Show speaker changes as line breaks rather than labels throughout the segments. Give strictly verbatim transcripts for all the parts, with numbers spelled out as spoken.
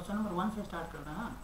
Question number one से start करना है।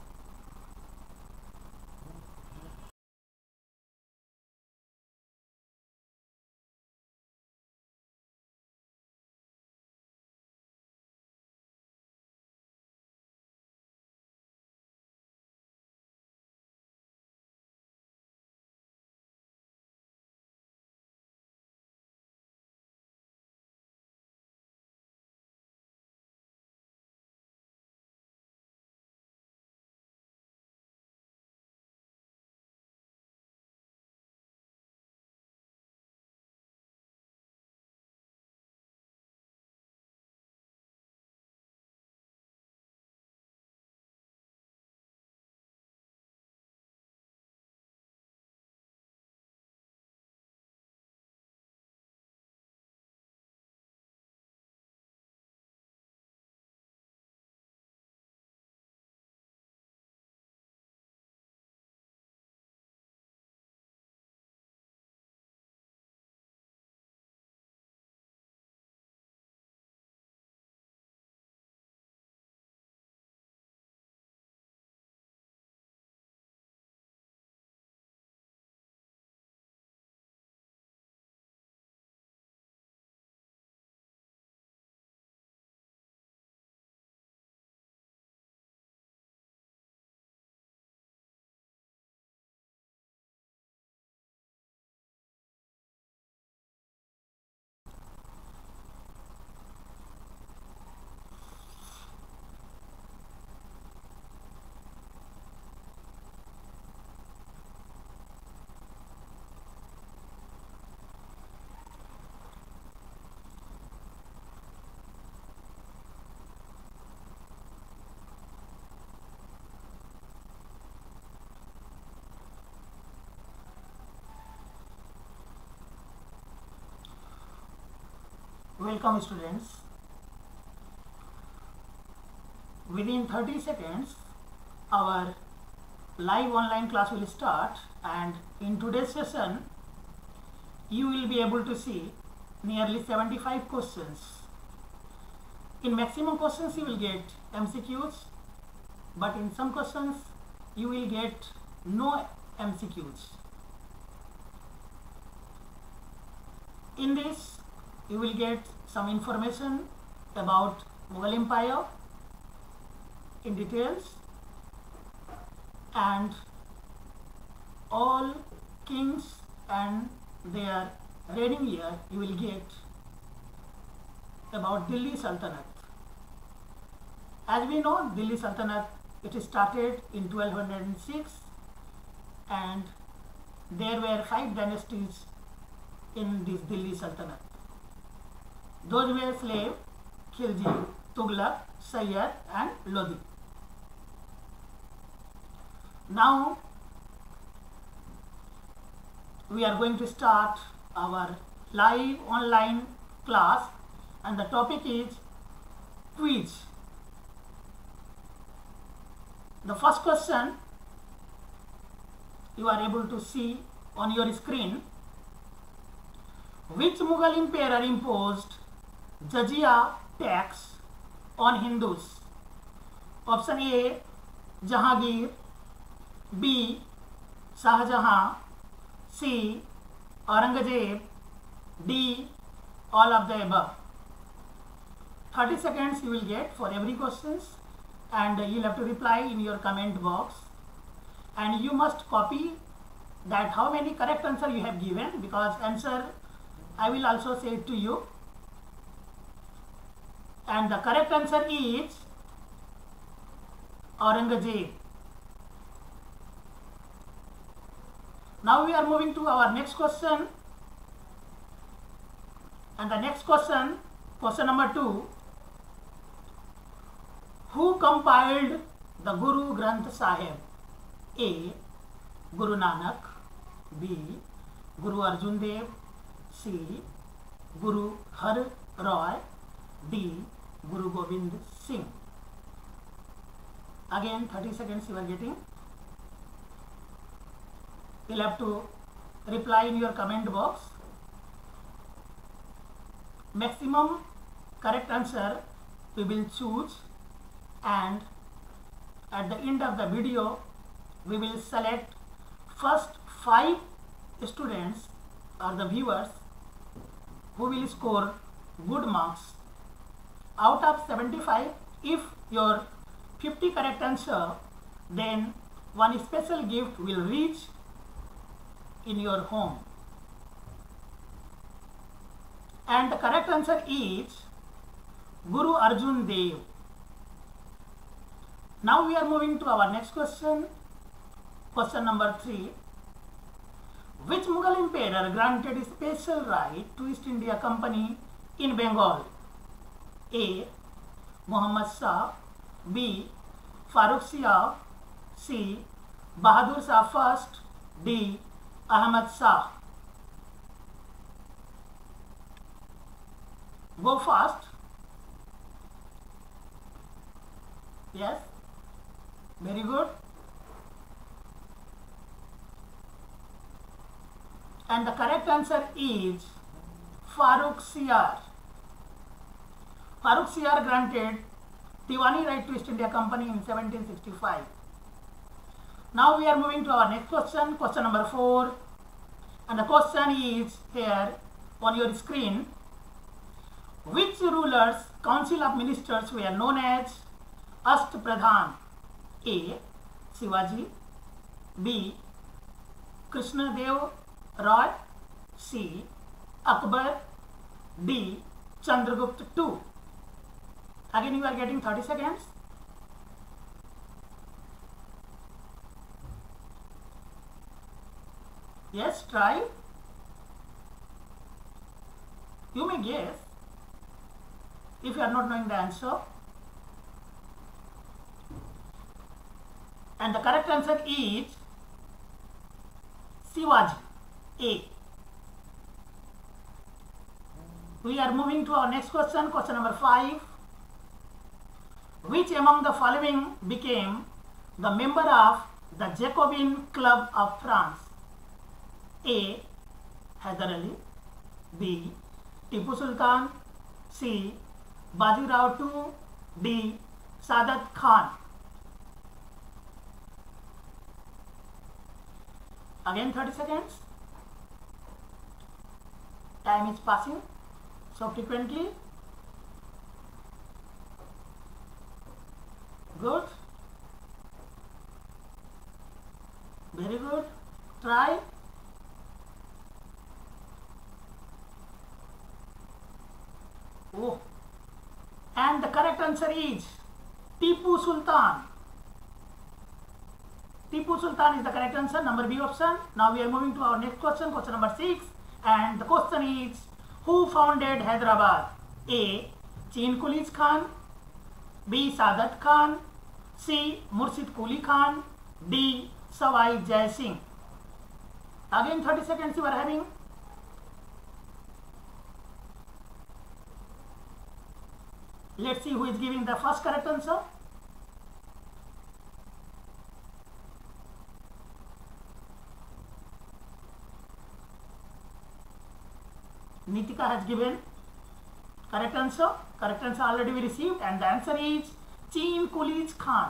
Welcome students. Within thirty seconds our live online class will start, and in today's session you will be able to see nearly seventy-five questions. In maximum questions you will get M C Qs, but in some questions you will get no M C Qs. In this you will get some information about Mughal Empire in details, and all kings and their reigning year. You will get about Delhi Sultanate. As we know, Delhi Sultanate, it started in twelve oh six, and there were five dynasties in this Delhi Sultanate. Those were slave, Khilji, Tughlaq, Sayyid and Lodi. Now we are going to start our live online class, and the topic is quiz. The first question you are able to see on your screen. Which Mughal emperor imposed jizya tax on Hindus? Option A, Jahangir, B, Shah Jahan, C, Aurangzeb, D, all of the above. thirty seconds you will get for every questions, and you will have to reply in your comment box, and you must copy that how many correct answer you have given, because answer I will also say it to you, and the correct answer is Aurangzeb. Now we are moving to our next question, and the next question, question number two. Who compiled the Guru Granth Sahib? A, Guru Nanak, B, Guru Arjan Dev, C, Guru Har Roy, D, Guru Gobind Singh. Again thirty seconds you are getting. You will have to reply in your comment box. Maximum correct answer we will choose, and at the end of the video, we will select first five students or the viewers who will score good marks. Out of seventy-five, if your fifty correct answer, then one special gift will reach in your home. And the correct answer is Guru Arjun Dev. Now we are moving to our next question. Question number three. Which Mughal emperor granted special right to East India Company in Bengal? A. Muhammad Shah. B. Farooq Shah. C. Bahadur Shah first. D. Ahmad Shah. Go fast. Yes. Very good. And the correct answer is Farooq Shah. Farooq Shah granted Diwani right to East India Company in seventeen sixty-five. Now we are moving to our next question, question number four. And the question is here on your screen. Which rulers, council of ministers were known as Ashtapradhan? A. Shivaji. B. Krishna Dev Roy. C. Akbar. D. Chandragupta the Second. Again you are getting thirty seconds. Yes, try. You may guess if you are not knowing the answer. And the correct answer is Shivaji. A. We are moving to our next question, question number five. Which among the following became the member of the Jacobin Club of France? A. Hyder Ali. B. Tipu Sultan. C. Bajirao the Second. D. Sadat Khan. Again thirty seconds. Time is passing so frequently. Good. Very good. Try. Oh. And the correct answer is Tipu Sultan. Tipu Sultan is the correct answer, number B option. Now we are moving to our next question, question number six. And the question is, who founded Hyderabad? A. Chin Kulis Khan. B. Sadat Khan. C. Murshid Quli Khan. D. Sawai Jai Singh. Again thirty seconds you are having. Let's see who is giving the first correct answer. Nitika has given correct answer. Correct answer already we received, and the answer is Chin Kulis Khan.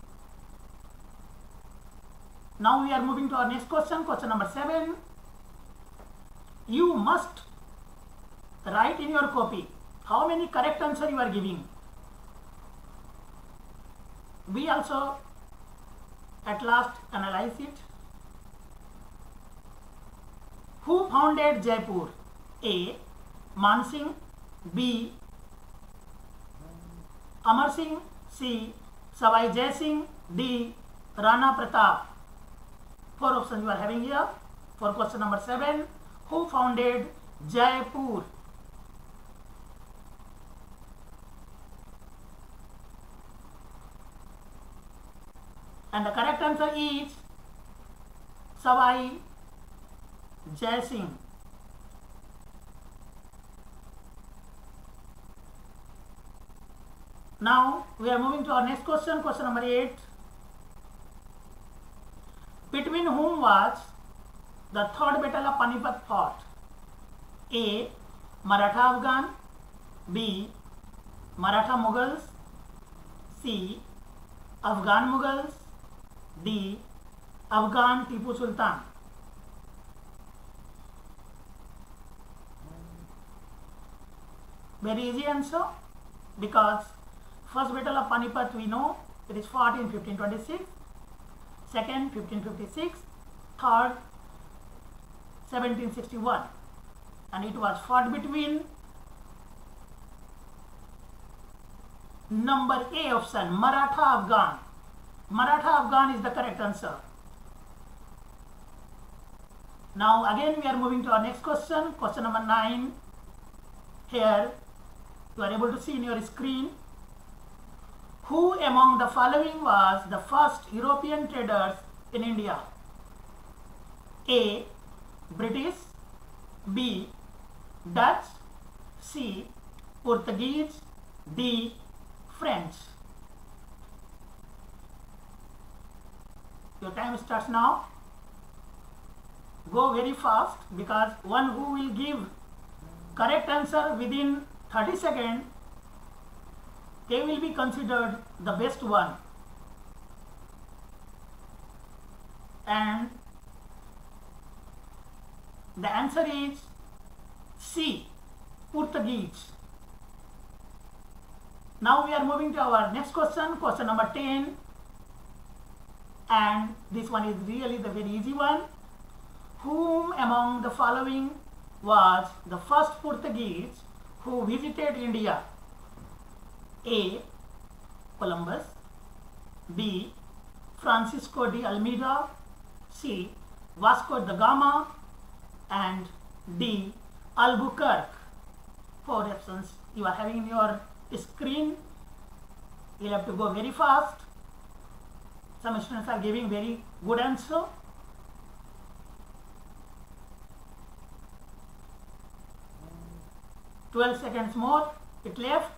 Now we are moving to our next question, question number seven. You must write in your copy how many correct answer you are giving. We also at last analyze it. Who founded Jaipur? A. Man Singh. B. Amar Singh. C. Sawai Jai Singh. D. Rana Pratap. Four options you are having here for question number seven. Who founded Jaipur? And the correct answer is Sawai Jai Singh. Now we are moving to our next question, question number eight. Between whom was the third battle of Panipat fought? A. Maratha Afghan. B. Maratha Mughals. C. Afghan Mughals. D. Afghan Tipu Sultan. Very easy answer, because first battle of Panipat we know it is fought in fifteen twenty-six, second fifteen fifty-six, third seventeen sixty-one, and it was fought between number A option, Maratha Afghan. Maratha Afghan is the correct answer. Now again we are moving to our next question, question number nine. Here you are able to see in your screen, who among the following was the first European traders in India? A. British, B. Dutch, C. Portuguese, D. French. Your time starts now. Go very fast, because one who will give correct answer within thirty seconds, they will be considered the best one. And the answer is C. Portuguese. Now we are moving to our next question, question number ten. And this one is really the very easy one. Whom among the following was the first Portuguese who visited India? A. Columbus, B. Francisco de Almeida, C. Vasco da Gama, and D. Albuquerque. Four options you are having in your screen. You have to go very fast. Some students are giving very good answer. twelve seconds more it left.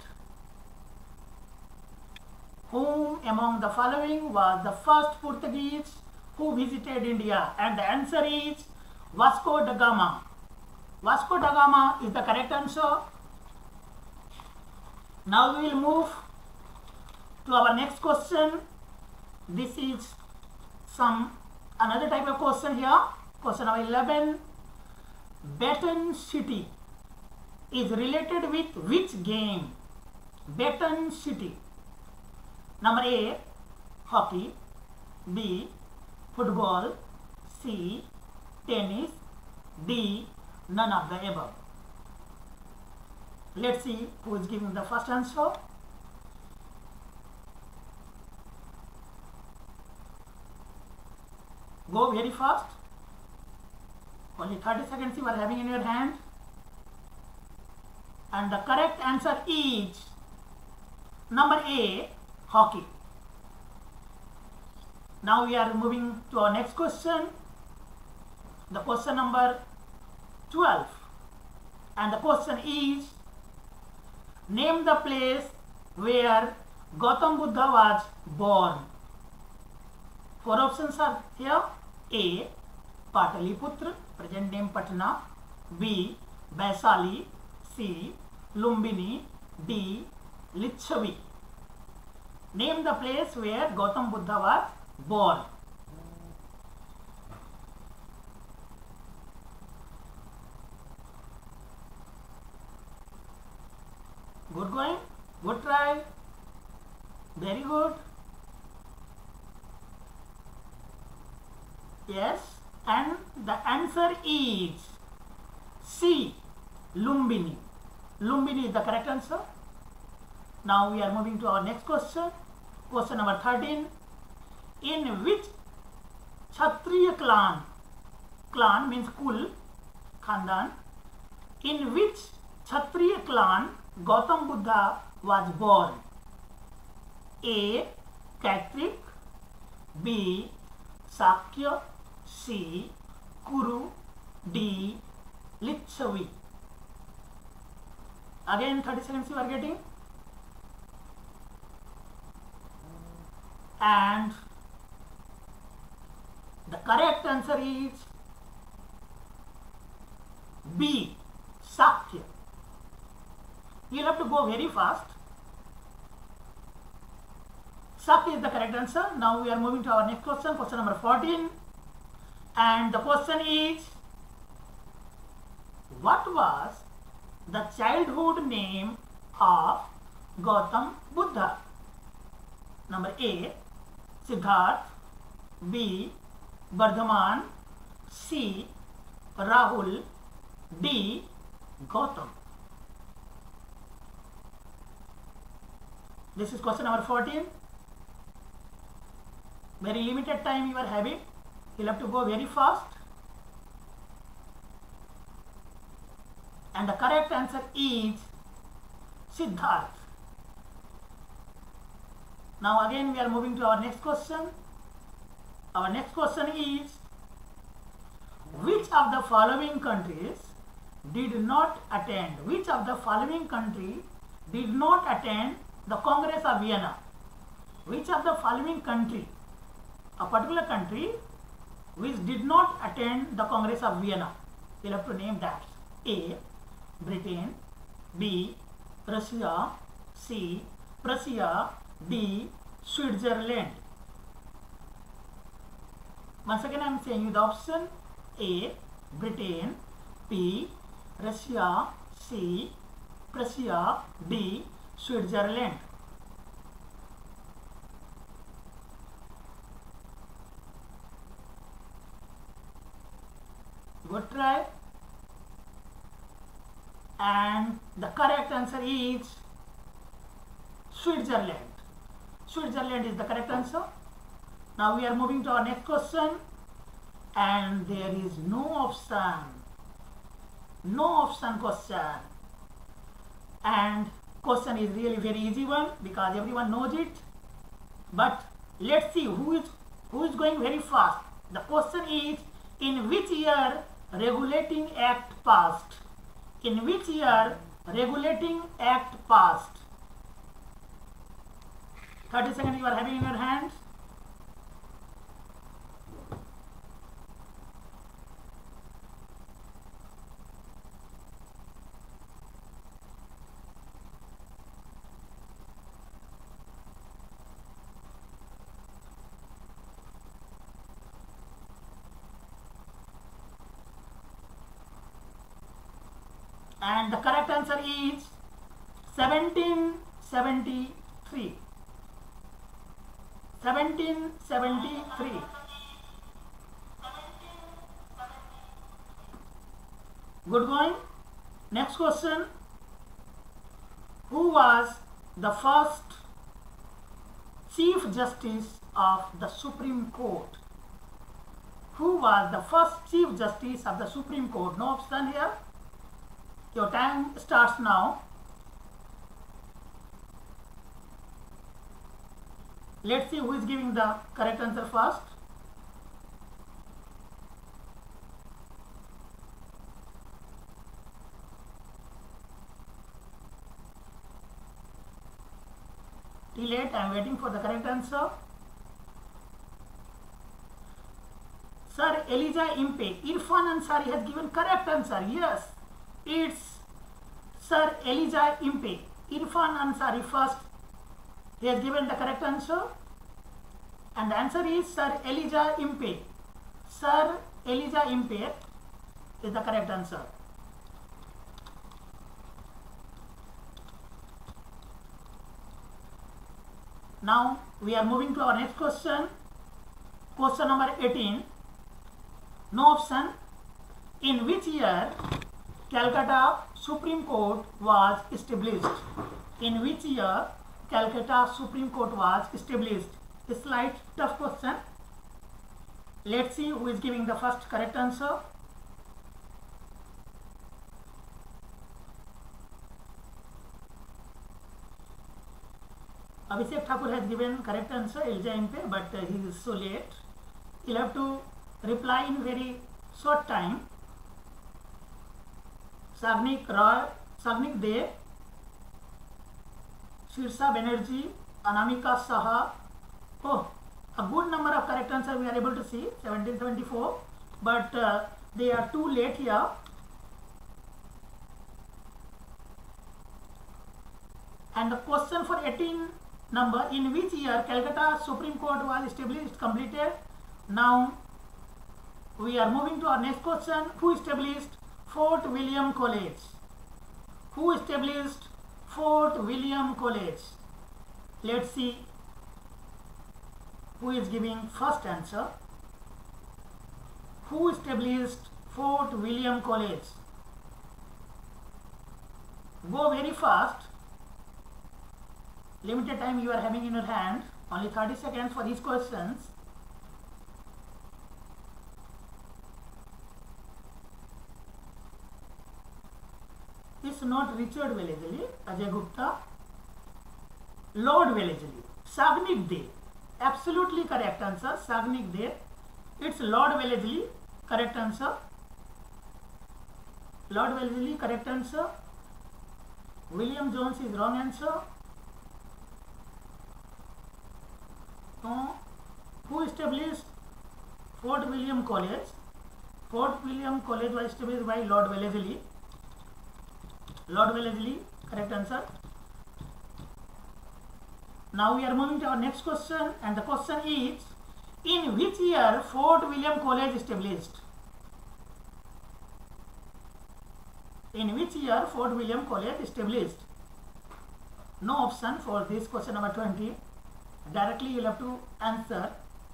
Whom among the following was the first Portuguese who visited India? And the answer is Vasco da Gama. Vasco da Gama is the correct answer. Now we will move to our next question. This is some another type of question here. Question number eleven. Baton City is related with which game? Baton City. Number A. Hockey, B. Football, C. Tennis, D. None of the above. Let's see who is giving the first answer. Go very fast. Only thirty seconds you are having in your hand. And the correct answer is number A. Hockey. Now we are moving to our next question. The question number twelve. And the question is, name the place where Gautam Buddha was born. Four options are here. A. Pataliputra, present name Patna. B. Vaisali. C. Lumbini. D. Lichavi. Name the place where Gautam Buddha was born. Good going, good try, very good. Yes, and the answer is C. Lumbini. Lumbini is the correct answer. Now we are moving to our next question. Question number thirteen. In which Kshatriya clan, clan means Kul, Khandan, in which Kshatriya clan Gautam Buddha was born? A. Kshatriya, B. Sakya, C. Kuru, D. Lichavi. Again thirty seconds you are getting. And the correct answer is B. Sakya. You will have to go very fast. Sak is the correct answer. Now we are moving to our next question, question number fourteen. And the question is, what was the childhood name of Gautam Buddha? Number A, Siddharth. B, Bardhaman. C, Rahul. D, Gautam. This is question number fourteen. Very limited time you are having. You'll have to go very fast. And the correct answer is Siddharth. Now again we are moving to our next question. Our next question is, which of the following countries did not attend, which of the following country did not attend the Congress of Vienna? Which of the following country, a particular country which did not attend the Congress of Vienna? You'll have to name that. A, Britain. B, Russia. C, Prussia. D, Switzerland. Once again I am saying you the option: A, Britain. B, Russia. C, Prussia. D, Switzerland. Good try. And the correct answer is Switzerland. Switzerland is the correct answer. Now we are moving to our next question, and there is no option. No option question. And question is really very easy one because everyone knows it. But let's see who is who is going very fast. The question is, in which year Regulating Act passed? In which year Regulating Act passed? thirty seconds you are having in your hands. And the correct answer is seventeen seventy-three. seventeen seventy-three. Good going. Next question. Who was the first Chief Justice of the Supreme Court? Who was the first Chief Justice of the Supreme Court? No option here. Your time starts now. Let's see who is giving the correct answer first. Till late, I am waiting for the correct answer. Sir Elijah Impe, Irfan Ansari has given correct answer. Yes, it's Sir Elijah Impe. Irfan Ansari first. He has given the correct answer. And the answer is Sir Elijah Impe. Sir Elijah Impe is the correct answer. Now we are moving to our next question. Question number eighteen. No option. In which year Calcutta Supreme Court was established? In which year Calcutta Supreme Court was established? A slight tough question. Let's see who is giving the first correct answer. Abhishek Thakur has given correct answer, Elijah Impe, but uh, he is so late. He'll have to reply in very short time. Sagnik Roy, Sagnik De, Shirsa Banerjee, Anamika Saha. Oh, a good number of correct answers we are able to see, seventeen seventy-four, but uh, they are too late here. And the question for eighteen number. In which year Calcutta Supreme Court was established? Completed. Now we are moving to our next question. Who established Fort William College? Who established Fort William College? Let's see who is giving first answer. Who established Fort William College? Go very fast. Limited time you are having in your hand. Only thirty seconds for these questions. It's not Richard Wellesley, Ajay Gupta. Lord Wellesley. Sagnik De. Absolutely correct answer. Sagnik De. It's Lord Wellesley. Correct answer. Lord Wellesley. Correct answer. William Jones is wrong answer. So, who established Fort William College? Fort William College was established by Lord Wellesley. Lord Wellesley, correct answer. Now we are moving to our next question, and the question is, in which year Fort William College established? In which year Fort William College established? No option for this question number twenty. Directly you will have to answer.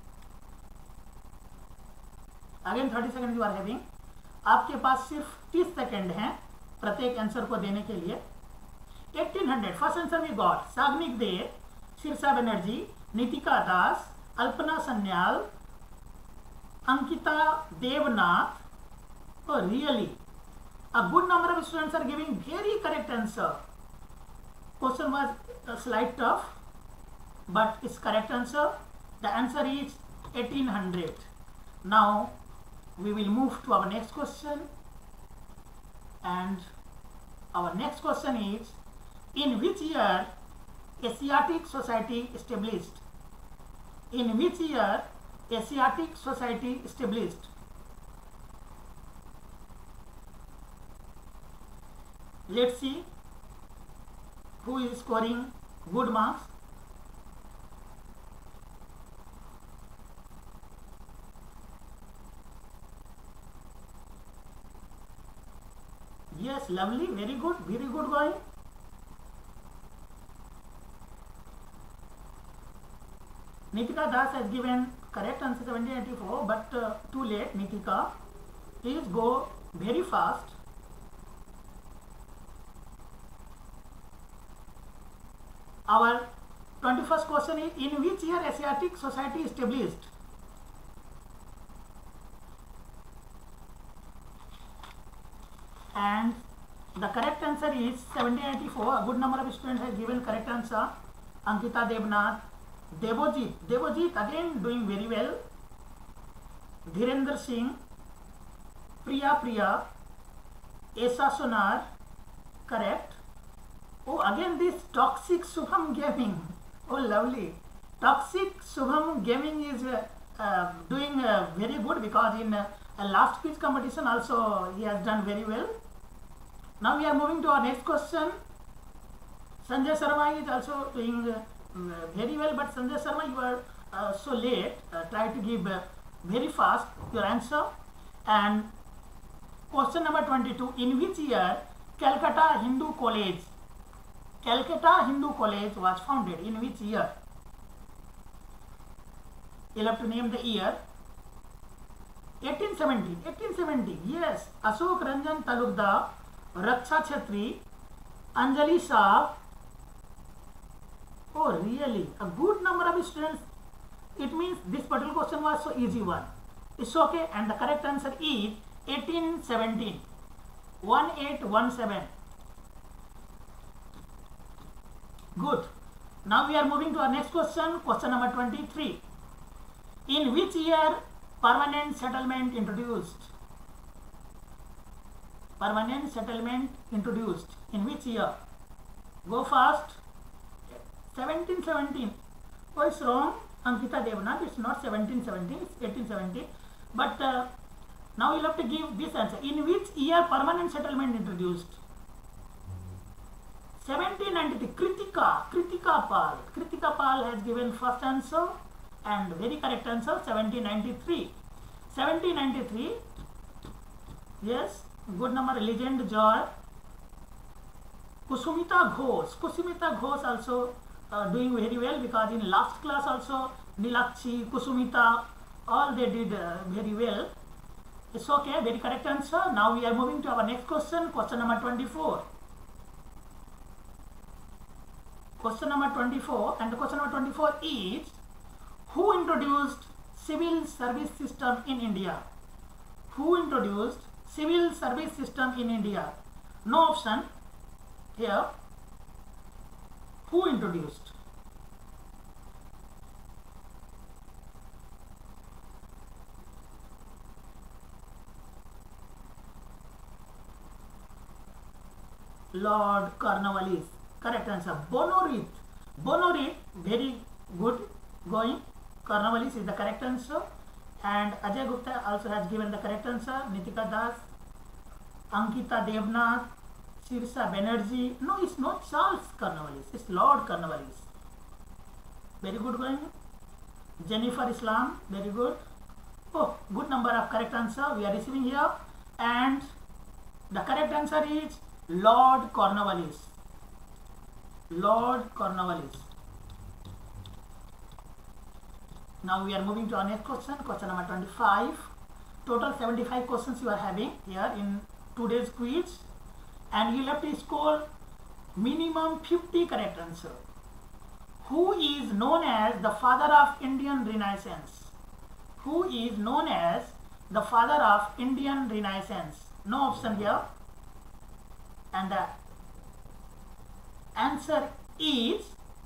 Again thirty seconds you are having. आपके पास सिर्फ तीस second हैं प्रत्येक answer को देने के लिए. eighteen hundred. First answer we got Sagnik De, Shirsha Banerjee, Nitika Das, Alpana Sanyal, Ankita Debnath. Oh, really? A good number of students are giving very correct answer. Question was a slight tough, but it's correct answer. The answer is eighteen hundred. Now we will move to our next question, and our next question is, in which year Asiatic Society established? In which year Asiatic Society established? Let's see who is scoring good marks. Yes, lovely, very good, very good going. Nitika Das has given correct answer seventeen eighty-four, but uh, too late. Nitika, please go very fast. Our twenty-first question is, in which year Asiatic Society established? And the correct answer is seventeen eighty-four. A good number of students have given correct answer. Ankita Devnath, Devojit, Devojit again doing very well. Dhirendra Singh, Priya Priya, Esa Sonar, correct. Oh, again this Toxic Subham Gaming. Oh, lovely. Toxic Subham Gaming is uh, uh, doing uh, very good, because in uh, a last quiz competition also he has done very well. Now we are moving to our next question. Sanjay Sharma is also doing uh, very well, but Sanjay Sharma, you are uh, so late. Uh, try to give uh, very fast your answer. And question number twenty-two, in which year Calcutta Hindu College, Calcutta Hindu College was founded? In which year? You'll have to name the year. eighteen seventy. eighteen seventy. Yes. Ashok Ranjan Talukda, Raksha Chhatri, Anjali Shah. Oh, really? A good number of students. It means this particular question was so easy one. It's okay. And the correct answer is eighteen seventeen. eighteen seventeen. Good. Now we are moving to our next question. Question number twenty-three. In which year permanent settlement introduced? Permanent settlement introduced. In which year? Go fast. seventeen seventeen. Oh, it's wrong. Ankita Devnath. It's not seventeen seventeen. It's eighteen seventeen. But uh, now you'll have to give this answer. In which year permanent settlement introduced? seventeen ninety-three, Kritika, Kritika Pal. Kritika Pal has given first answer and very correct answer, seventeen ninety-three. seventeen ninety-three, yes, good number, Legend Joy. Kusumita Ghosh, Kusumita Ghosh also uh, doing very well, because in last class also Nilakshi, Kusumita, all they did uh, very well. It's okay, very correct answer. Now we are moving to our next question, question number twenty-four. Question number twenty-four, and the question number twenty-four is, who introduced civil service system in India? Who introduced civil service system in India? No option here. Who introduced? Lord Cornwallis. Correct answer. Bonorit. Bonorit, very good going. Cornwallis is the correct answer. And Ajay Gupta also has given the correct answer. Nitika Das, Ankita Devnath, Sirsa Banerjee. No, it's not Charles Cornwallis. It's Lord Cornwallis. Very good going. Jennifer Islam. Very good. Oh, good number of correct answer we are receiving here. And the correct answer is Lord Cornwallis. Lord Cornwallis. Now we are moving to our next question, question number twenty-five. Total seventy-five questions you are having here in today's quiz, and you have to score minimum fifty correct answer. Who is known as the father of Indian Renaissance? Who is known as the father of Indian Renaissance? No option here. And the answer is,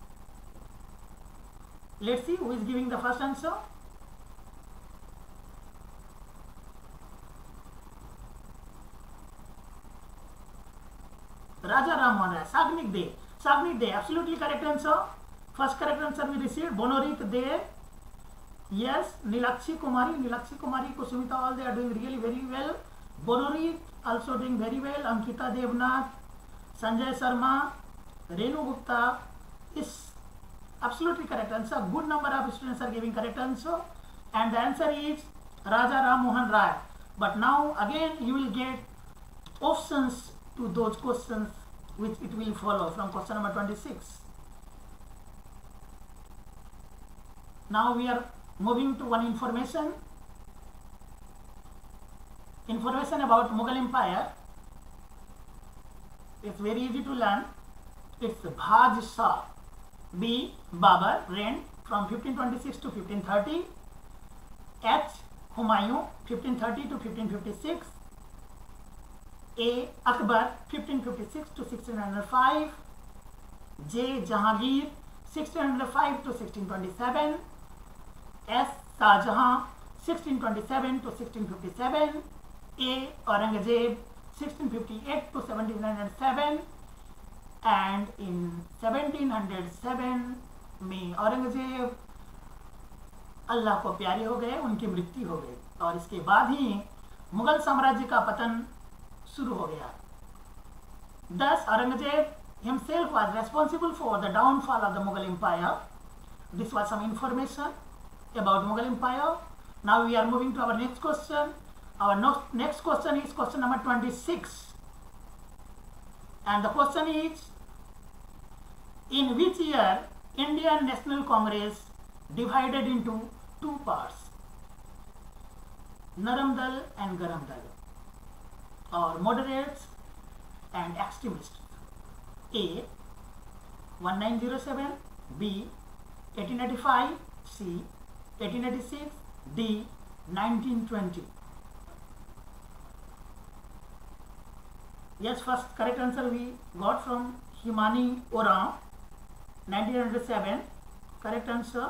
let's see who is giving the first answer. Raja Ram Mohan Rai, Sagnik De. Sagnik De, absolutely correct answer. First correct answer we received. Bonorit De. Yes, Nilakshi Kumari, Nilakshi Kumari, Kusumita, all they are doing really very well. Bonorit also doing very well. Ankita Devnath, Sanjay Sharma, Renu Gupta is absolutely correct answer. Good number of students are giving correct answer, and the answer is Raja Ram Mohan Rai. But now again you will get options to those questions which it will follow from question number twenty-six. Now we are moving to one information. Information about Mughal Empire. It's very easy to learn. It's Bhaj Shah. B. Babur reigned from fifteen twenty-six to fifteen thirty. H. Humayun fifteen thirty to fifteen fifty-six. A. Akbar fifteen fifty-six to sixteen oh five. J. Jahangir sixteen oh five to sixteen twenty-seven. S. Shah Jahan sixteen twenty-seven to sixteen fifty-seven. A. Aurangzeb sixteen fifty-eight to seventeen oh seven. And in seventeen oh seven में औरंगजेब अल्लाह को प्यारे हो गए, उनकी मृत्यु हो गई, और इसके बाद ही मुगल साम्राज्य का पतन शुरू हो गया. Thus Aurangzeb himself was responsible for the downfall of the Mughal Empire. This was some information about Mughal Empire. Now we are moving to our next question. Our next question is question number twenty-six. And the question is, in which year Indian National Congress divided into two parts, Naram Dal and Garam Dal, or moderates and extremists? A. nineteen oh seven, B. eighteen eighty-five, C. eighteen eighty-six, D. nineteen twenty. Yes, first correct answer we got from Himani Oram, nineteen oh seven. Correct answer.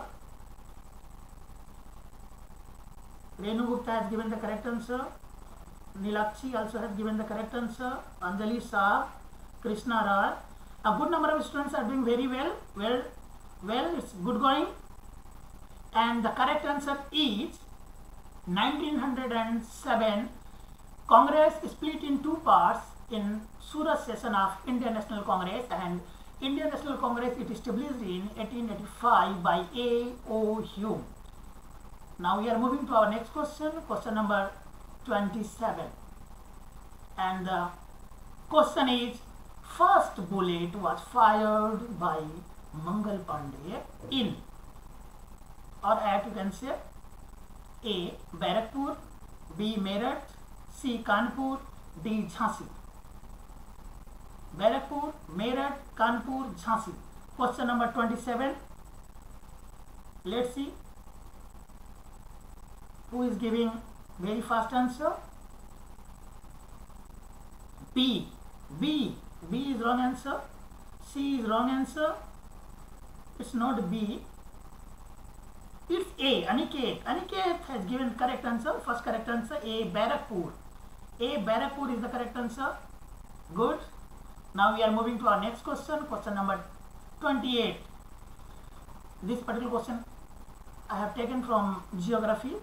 Renu Gupta has given the correct answer. Nilakshi also has given the correct answer. Anjali Shah, Krishna Rai. A good number of students are doing very well. Well, well, it's good going. And the correct answer is nineteen oh seven. Congress split in two parts. in Surat session of Indian National Congress, and Indian National Congress it established in eighteen eighty-five by A O Hume. Now we are moving to our next question, question number twenty-seven, and the question is, first bullet was fired by Mangal Pandey in, or at you can say A. Barakpur, B. Meerut, C. Kanpur, D. Jhansi. Barakpur, Meerut, Kanpur, Jhansi. Question number twenty-seven. Let's see who is giving very fast answer. B. B. B is wrong answer. C is wrong answer. It's not B. It's A. Aniket. Aniket has given correct answer. First correct answer A. Barakpur. A. Barakpur is the correct answer. Good. Now we are moving to our next question. Question number twenty-eight. This particular question I have taken from geography.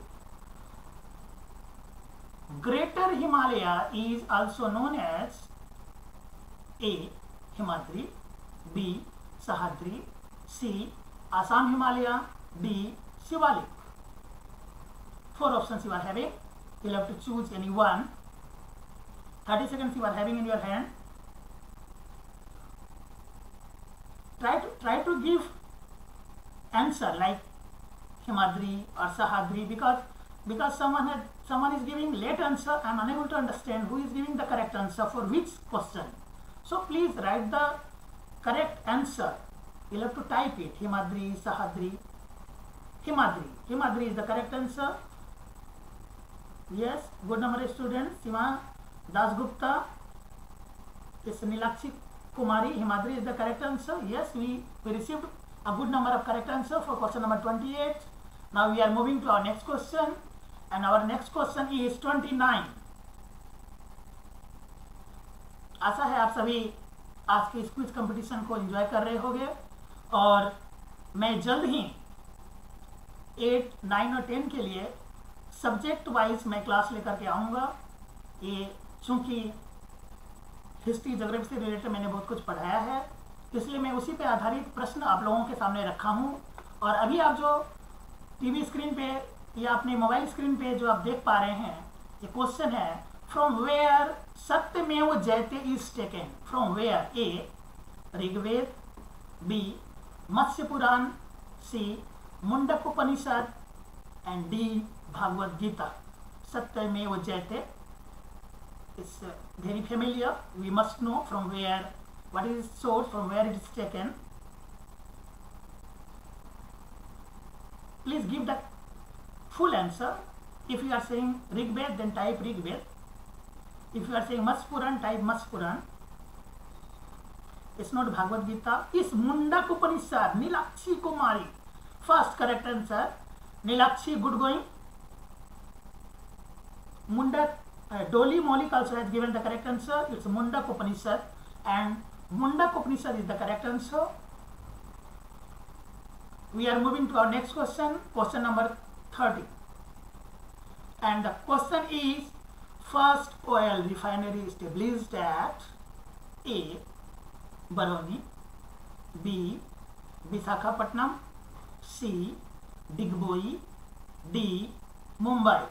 Greater Himalaya is also known as A. Himadri, B. Sahyadri, C. Assam Himalaya, D. Shivalik. Four options you are having. You will have to choose any one. thirty seconds you are having in your hand. Try to try to give answer like Himadri or Sahyadri, because because someone had someone is giving late answer. I am unable to understand who is giving the correct answer for which question. So please write the correct answer. You will have to type it. Himadri, Sahyadri, Himadri. Himadri is the correct answer. Yes, good number of students. Sima Dasgupta, is Nilakshi Kumari. Himadri is the correct answer. Yes, we, we received a good number of correct answer for question number twenty-eight. Now we are moving to our next question, and our next question is twenty-nine. आशा है आप सभी आज के इस quiz competition को enjoy कर रहे होंगे, और मैं जल्द ही एट, नाइन और टेन के लिए सब्जेक्ट वाइज मैं क्लास लेकर के आऊँगा। ये चूँकि हिस्ट्री ज्योग्राफी से रिलेटेड मैंने बहुत कुछ पढ़ाया है, इसलिए मैं उसी पे आधारित प्रश्न आप लोगों के सामने रखा हूँ। और अभी आप जो टीवी स्क्रीन पे या अपने मोबाइल स्क्रीन पे जो आप देख पा रहे हैं, ये क्वेश्चन है from where Satyameva Jayate is taken. From where? A. Rigveda, B. Matsya Purana, C. Mundaka Upanishad, and D. Bhagavad Gita. Satyameva Jayate is uh, very familiar. We must know from where, what is its source, from where it is taken. Please give the full answer. If you are saying Rigved, then type Rigved. If you are saying Matsya Puran, type Matsya Puran. It's not Bhagavad Gita. Is Mundak Upanishad, Nilakshi Kumari. First correct answer. Nilakshi, good going. Mundak, uh, Dolly Maulik also has given the correct answer. It's Mundak Upanishad, and Mundak Upanishad is the correct answer. We are moving to our next question, question number thirty. And the question is, first oil refinery established at A. Barauni, B. Visakhapatnam, C. Digboi, D. Mumbai.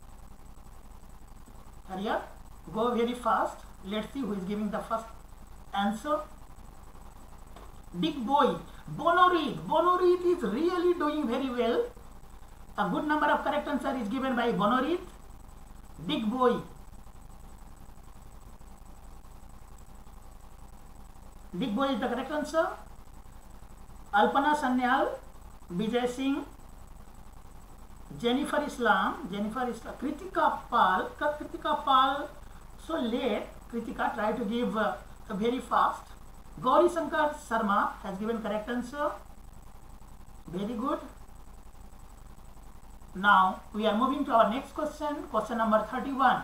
Hurry up, go very fast. Let's see who is giving the first answer. Digboi. Bonorit. Bonorit is really doing very well. A good number of correct answer is given by Bonorit. Digboi. Digboi is the correct answer. Alpana Sanyal, Vijay Singh, Jennifer Islam, Jennifer Islam, Kritika Pal, Kritika Pal, so late. Kritika, try to give uh, very fast. Gauri Shankar Sharma has given correct answer. Very good. Now we are moving to our next question, question number thirty-one.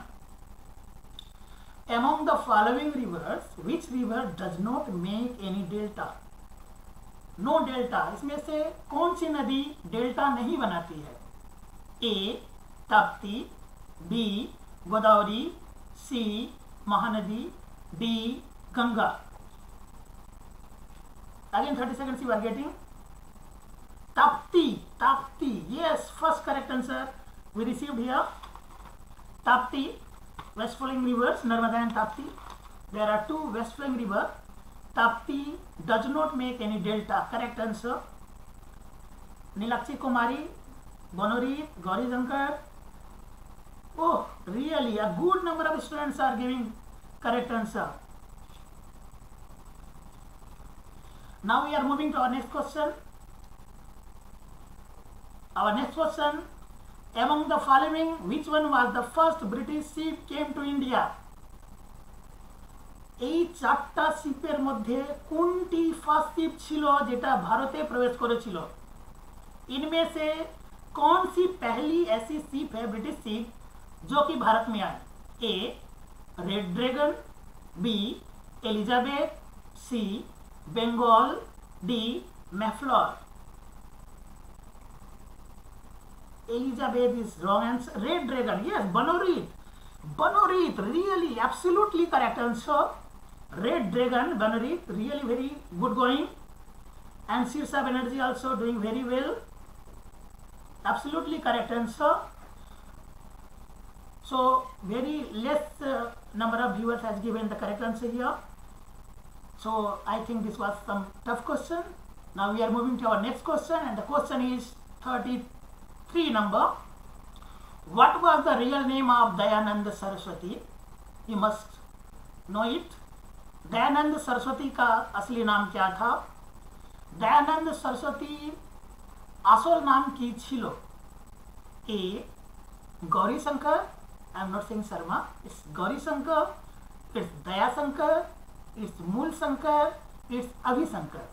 Among the following rivers, which river does not make any delta? No delta. इसमें से कौन सी नदी delta नहीं बनाती है? A. Tapti, B. Godavari, C. Mahanadi, D. Ganga. Again thirty seconds you are getting. Tapti, Tapti, yes, first correct answer we received here. Tapti, west flowing rivers, Narmada and Tapti. There are two west flowing rivers. Tapti does not make any delta, correct answer. Nilakshi Kumari, Bonori, Gauri Shankar. Oh, really, a good number of students are giving correct answer. Now we are moving to our next question. Our next question, among the following, which one was the first British ship came to India? এই চারটা শিপের মধ্যে কোনটি first ship ছিল যেটা ভারতে প্রবেশ করেছিল? इनमें से कौन सी पहली ऐसी शिप है ब्रिटिश शिप जो कि भारत में आई? A. Red dragon, B. Elizabeth, C. Bengal, D. Mayflower. Elizabeth is wrong answer. Red Dragon, yes, Banorit. Banorit, really, absolutely correct answer. Red Dragon, Banorit, really very good going. And Sirsa Banerjee also doing very well. Absolutely correct answer. So, very less uh, number of viewers has given the correct answer here. So, I think this was some tough question. Now we are moving to our next question, and the question is thirty-three number. What was the real name of Dayananda Saraswati? You must know it. Dayanand Saraswati का असली नाम क्या था? दयानंद सरस्वती আসল নাম কি ছিল? A. Gauri Shankar, I am not saying Sharma, it's Gauri Shankar, it's Daya Shankar, it's Mool Shankar, it's Abhi Shankar.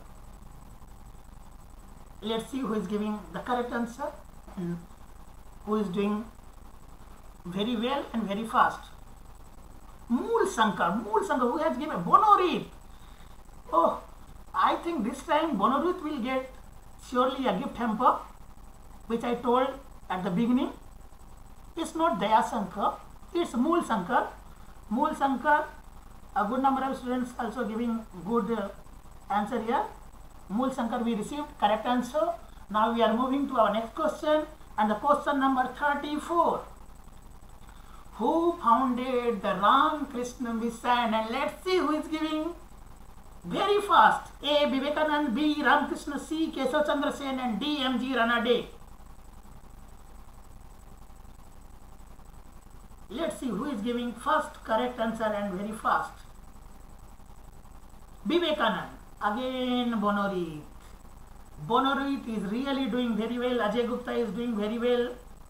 Let's see who is giving the correct answer and who is doing very well and very fast. Mool Shankar, Mool Shankar, who has given Bonorit. Oh, I think this time Bonorit will get surely a gift hamper, which I told at the beginning. It's not Daya Shankar, it's Mool Shankar. Mool Shankar, a good number of students also giving good uh, answer here. Mool Shankar we received correct answer. Now we are moving to our next question, and the question number thirty-four. Who founded the Ram Krishna Mission? And let's see who is giving very fast. A. Vivekanand, B. Ramakrishna, C. Keshav Chandra Sen, and D. M G Ranade. Let's see who is giving first correct answer and very fast. Vivekanand. Again Bonorit. Bonorit is really doing very well. Ajay Gupta is doing very well.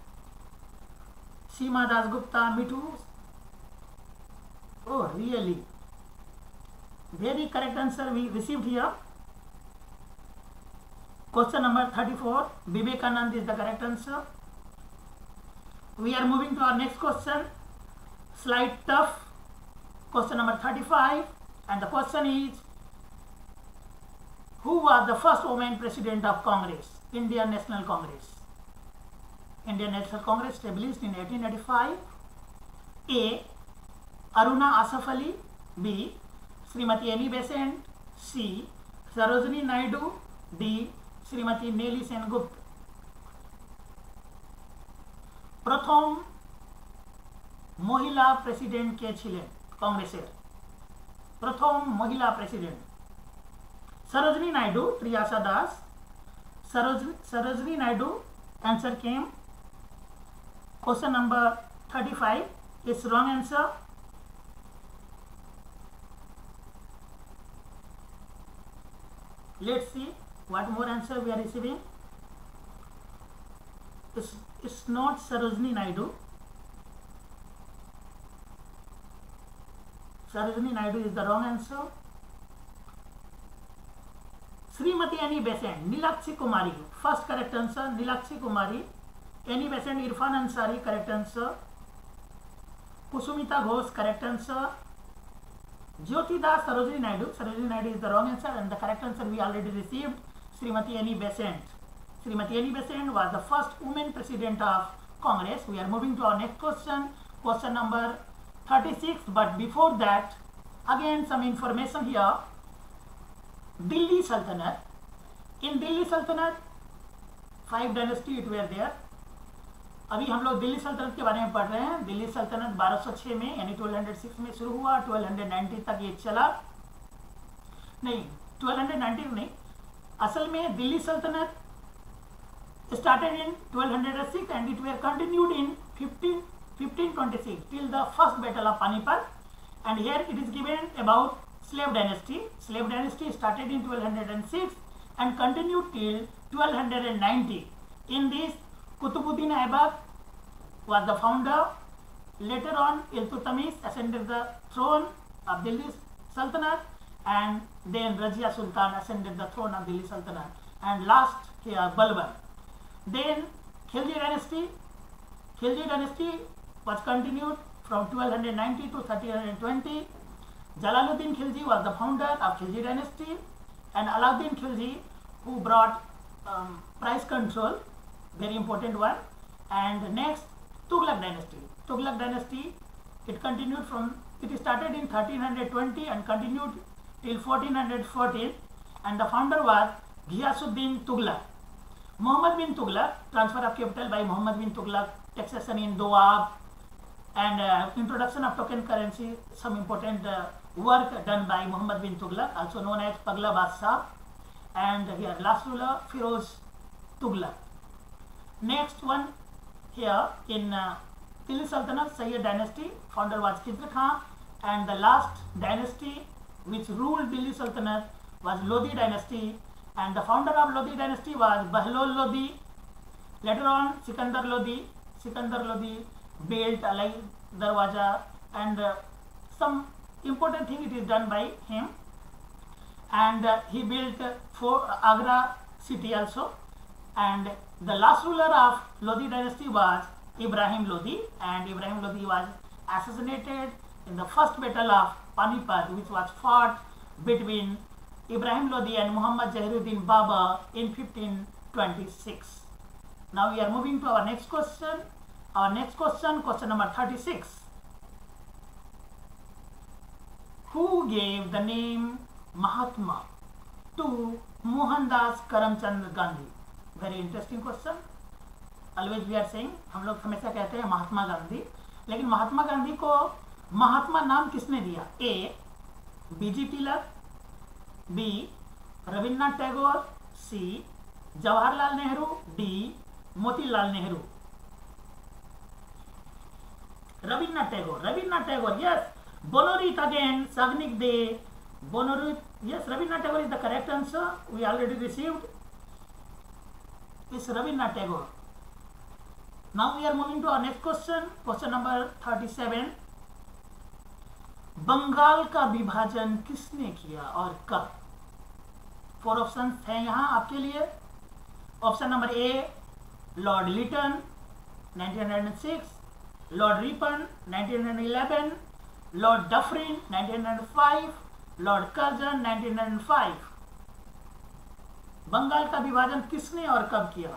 Seema Das Gupta, Mithu. Oh, really? Very correct answer we received here. Question number thirty-four. Vivekanand is the correct answer. We are moving to our next question. Slight tough. Question number thirty-five. And the question is, who was the first woman president of Congress? Indian National Congress. Indian National Congress established in eighteen eighty-five. A. Aruna Asaf Ali. B. Srimati Annie Besant. C. Sarojini Naidu. D. Srimati Nelly Sengupta. প্রথম মহিলা president কে ছিলেন কংগ্রেসের? প্রথম মহিলা president Sarojini Naidu, Priyasa Das. Sarojini Naidu answer came. Question number thirty-five is wrong answer. Let's see what more answer we are receiving. It's, it's not Sarojini Naidu. Sarojini Naidu is the wrong answer. Srimati Annie Besant, Nilakshi Kumari, first correct answer, Nilakshi Kumari. Annie Besant, Irfan Ansari, correct answer. Kusumita Ghosh, correct answer. Jyoti Das, Sarojini Naidu, Sarojini Naidu is the wrong answer, and the correct answer we already received, Srimati Annie Besant. Srimati Annie Besant was the first woman president of Congress. We are moving to our next question, question number thirty-six. But before that, Again, some information here. Delhi Sultanate. In Delhi Sultanate, five dynasty it were there. अभी हम लोग दिल्ली सल्तनत के बारे में पढ़ रहे हैं. दिल्ली सल्तनत बारह सौ छह में यानी बारह सौ छह में शुरू हुआ, बारह सौ नब्बे तक ये चला. नहीं, बारह सौ नब्बे नहीं, असल में दिल्ली सल्तनत started in twelve oh six and it were continued in fifteen twenty-six till the first battle of Panipat. And here it is given about slave dynasty. Slave dynasty started in twelve oh six and continued till twelve ninety. In this, Qutbuddin Aibak was the founder. Later on, Iltutmish ascended the throne of Delhi Sultanate, and then Rajia Sultan ascended the throne of Delhi Sultanate, and last here Balban. Then Khilji dynasty. Khilji dynasty was continued from twelve ninety to thirteen twenty. Jalaluddin Khilji was the founder of Khilji dynasty, and Alauddin Khilji, who brought um, price control, very important one. And next, Tughlaq dynasty. Tughlaq dynasty, it continued from, it started in thirteen twenty and continued till fourteen fourteen, and the founder was Ghiyasuddin Tughlaq. Muhammad bin Tughlaq, transfer of capital by Muhammad bin Tughlaq, taxation in Doab, and uh, introduction of token currency, some important uh, work done by Muhammad bin Tughlaq, also known as Pagla Badshah. And here last ruler, Firoz Tughlaq. Next one here in uh, Delhi Sultanate, Sayyid dynasty, founder was Khidr Khan, and the last dynasty which ruled Delhi Sultanate was Lodi dynasty, and the founder of Lodi dynasty was Bahlol Lodi. Later on, Sikandar Lodi, Sikandar Lodi built Alai Darwaja, and uh, some important thing it is done by him, and uh, he built uh, for Agra city also. And the last ruler of Lodi dynasty was Ibrahim Lodi, and Ibrahim Lodi was assassinated in the first battle of Panipat, which was fought between Ibrahim Lodi and Muhammad Jahiruddin Baba in fifteen twenty-six. Now we are moving to our next question. Our next question, question number thirty-six. Who gave the name Mahatma to Mohandas Karamchand Gandhi? Very interesting question. Always we are saying, हम लोग हमेशा कहते हैं महात्मा गांधी, लेकिन महात्मा गांधी को महात्मा नाम किसने दिया? A, BG Tilak, B, Rabindranath Tagore, C, Jawaharlal Nehru, D, Motilal Nehru. Rabindranath Tagore, Rabindranath Tagore, yes. Bonorit again, Sagnik De, Bonorit, yes, Rabindranath Tagore is the correct answer. We already received. It's Rabindranath Tagore. Now we are moving to our next question, question number thirty-seven. Bengal का विभाजन किसने किया और कब? Four option हैं यहाँ आपके लिए. Option number A, Lord Lytton nineteen hundred six, Lord Ripon nineteen hundred eleven, Lord Dufferin nineteen hundred five, Lord Curzon nineteen hundred five. Bengal का विभाजन किसने और कब किया?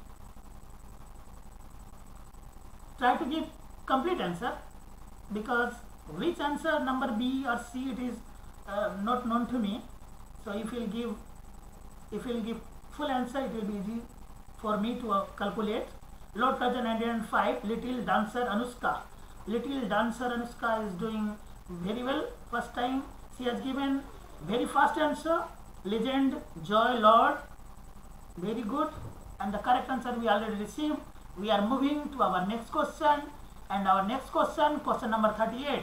Try to give complete answer, because which answer, number B or C, it is uh, not known to me. So if you will give, if you will give full answer, it will be easy for me to uh, calculate. Lord Curzon nineteen oh five, Little Dancer Anushka. Little Dancer Anushka is doing very well. First time she has given very fast answer. Legend Joy Lord, very good, and the correct answer we already received. We are moving to our next question, and our next question, question number thirty-eight.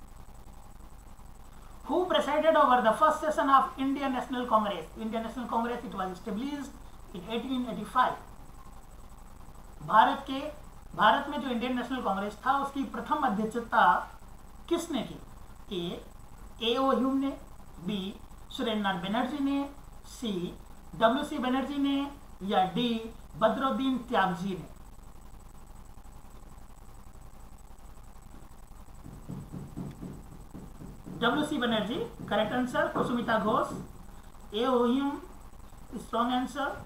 Who presided over the first session of Indian National Congress? Indian National Congress, it was established in eighteen eighty-five. Bharat के भारत में जो Indian national Congress था, उसकी प्रथम अध्यक्षता किसने की? A, A O Hume ने, बी, सुरेंद्रनाथ बनर्जी ने, सी, डब्ल्यू सी बनर्जी ने, या डी, बदरुद्दीन त्यागजी ने? W C Banerjee, correct answer. Kusumita Ghosh, A O Hume, strong answer.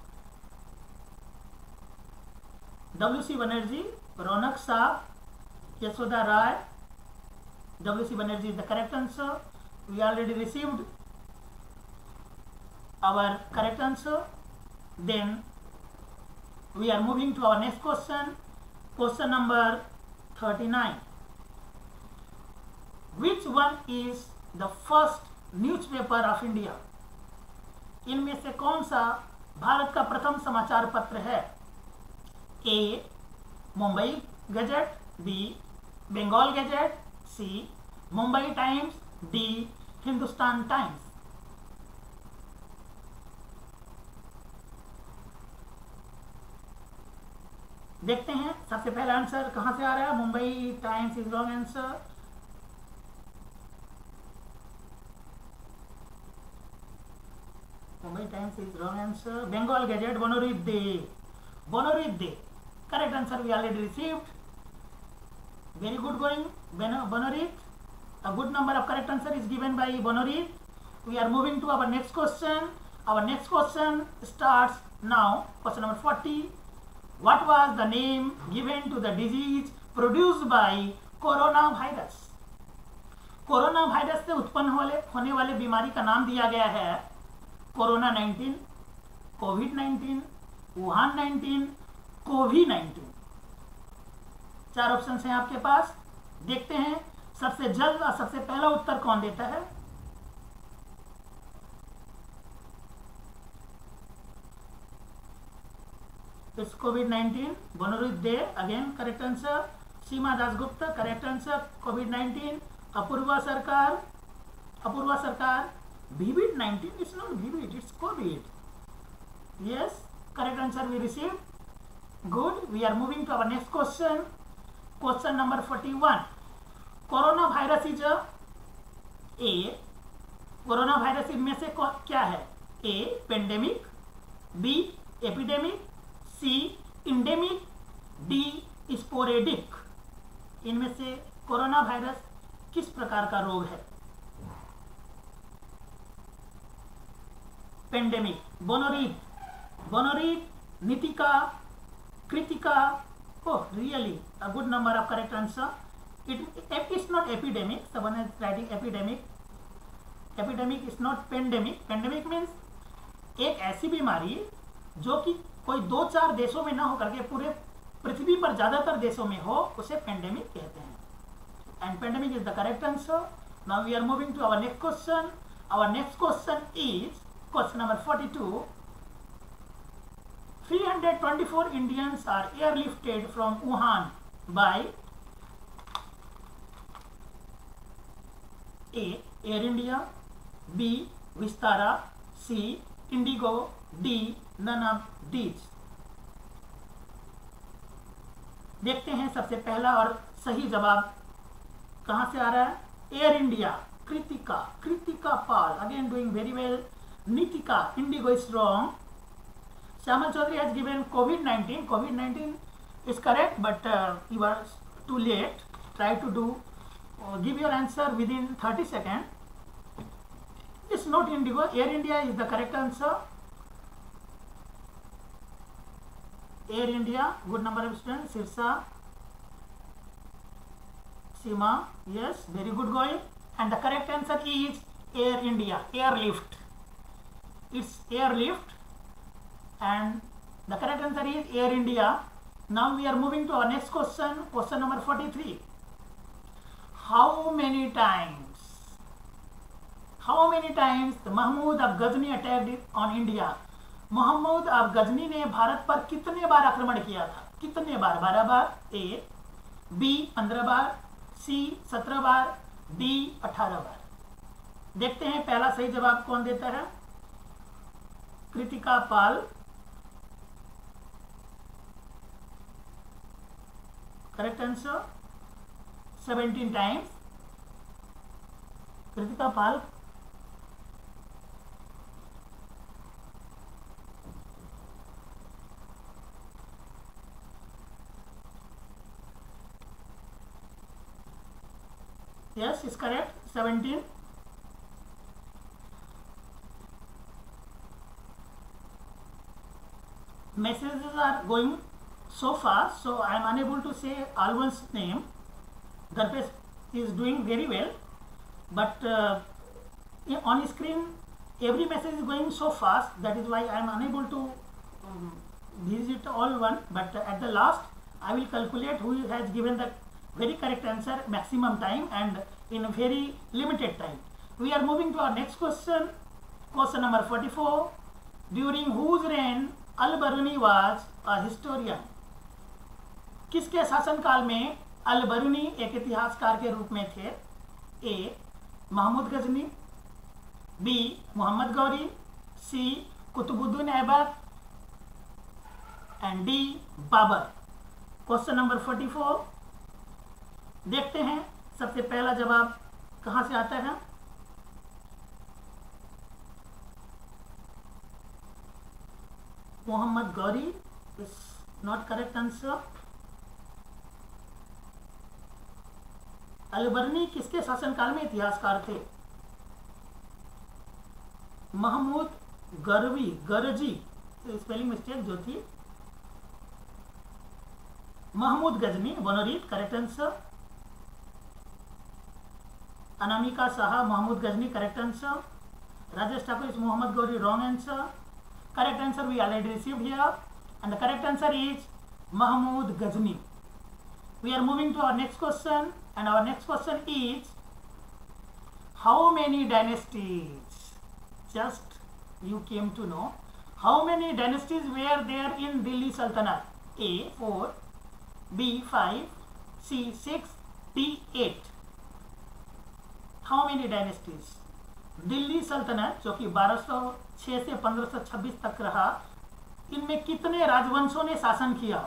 W C Banerjee, Raunak Shah, Yashoda Rai. W C Banerjee is the correct answer. we already received our correct answer. Then we are moving to our next question. Question number thirty-nine. Which one is the first newspaper of India? इनमें से कौन सा भारत का प्रथम समाचार पत्र है? A Mumbai Gazette, B Bengal Gazette, C Mumbai Times, D Hindustan Times. देखते हैं सबसे पहला आंसर कहां से आ रहा है। Mumbai Times is wrong answer. Mumbai Times is wrong answer. Bengal Gazette, Banorit De, Banorit De correct answer we already received. Very good going Banorit. A good number of correct answer is given by Bonorit. We are moving to our next question. Our next question starts now. Question number forty. What was the name given to the disease produced by coronavirus? Corona virus से उत्पन्न होने होने वाले बीमारी का नाम दिया गया है corona nineteen, Covid nineteen, Wuhan nineteen, Covid nineteen. चार ऑप्शन हैं आपके पास। देखते हैं सबसे जल्द और सबसे पहला उत्तर कौन देता है। It's Covid nineteen. Banorit De again correct answer. Seema Dasgupta correct answer Covid nineteen. Apurva Sarkar, Apurva Sarkar vivid nineteen is not vivid, it's Covid. Yes correct answer we receive. Good. We are moving to our next question. Question number forty one. Corona virus is a, corona virus इनमें से क्या है? A pandemic, B epidemic, C endemic, D sporadic. इनमें से corona virus किस प्रकार का रोग है? Pandemic. Bonorit, Bonorit, Nitika, Kritika. Oh, really? A good number of correct answer. It, it is not epidemic. Someone is writing epidemic. Epidemic is not pandemic. Pandemic means एक ऐसी बीमारी जो कि कोई दो चार देशों में ना हो करके पूरे पृथ्वी पर ज्यादातर देशों में हो, उसे पेंडेमिक कहते हैं। And pandemic is the correct answer. Now we are moving to our next question. Our next question is question number forty-two. three hundred twenty-four Indians are airlifted from Wuhan by A. Air India, B. Vistara, C. Indigo, D. None of these. देखते हैं सबसे पहला और सही जवाब कहां से आ रहा है। Air India, Kritika, Kritika Pal again doing very well. Nitika, IndiGo is wrong. Shamal Chaudhary has given COVID nineteen. COVID nineteen is correct, but uh, you are too late. Try to do, uh, give your answer within thirty seconds. It's not Indigo. Air India is the correct answer. Air India, good number of students. Sirsa, Sima, yes, very good going. And the correct answer is Air India, airlift. It's airlift. And the correct answer is Air India. Now we are moving to our next question. Question number forty-three. How many times, how many times Mahmud of Ghazni attacked on India? Mohammad of Ghazni ने भारत पर कितने बार आक्रमण किया था? कितने बार? बारह बार, ए, B पंद्रह बार, सी सत्रह बार, डी अठारह बार। देखते हैं पहला सही जवाब कौन देता है। Kritika Pal, correct answer seventeen times. Kritika Pal, yes is correct, seventeen. Messages are going so fast, so I am unable to say all one's name. Darpesh is doing very well, but uh, on screen every message is going so fast, that is why I am unable to um, visit all one, but at the last I will calculate who has given the very correct answer maximum time and in a very limited time. We are moving to our next question. Question number forty-four. During whose reign Alberuni was a historian? किसके शासनकाल में अल-बरूनी एक इतिहासकार के रूप में थे? A Mahmud Ghazni, B Mohammad Ghori, C Qutubuddin Aibak and D Babur. Question number forty four. देखते हैं सबसे पहला जवाब कहां से आता है. Mohammad Ghori is not correct answer. Alberuni किसके शासनकाल में इतिहासकार थे? महमूद गरवी गरजी, स्पेलिंग मिस्टेक जो थी. Mahmud Ghazni Banorit correct answer. Anamika Saha Mahmud Ghazni correct answer. Rajesh Thakur is Mohammad Ghori wrong answer. Correct answer we already received here and the correct answer is Mahmud Ghazni. We are moving to our next question, and our next question is how many dynasties, just you came to know, how many dynasties were there in Delhi Sultanate? A four, B five, C six, D eight. How many dynasties? Delhi सल्तनत जो कि बारह सौ छह से पंद्रह सौ छब्बीस तक रहा, इनमें कितने राजवंशों ने शासन किया?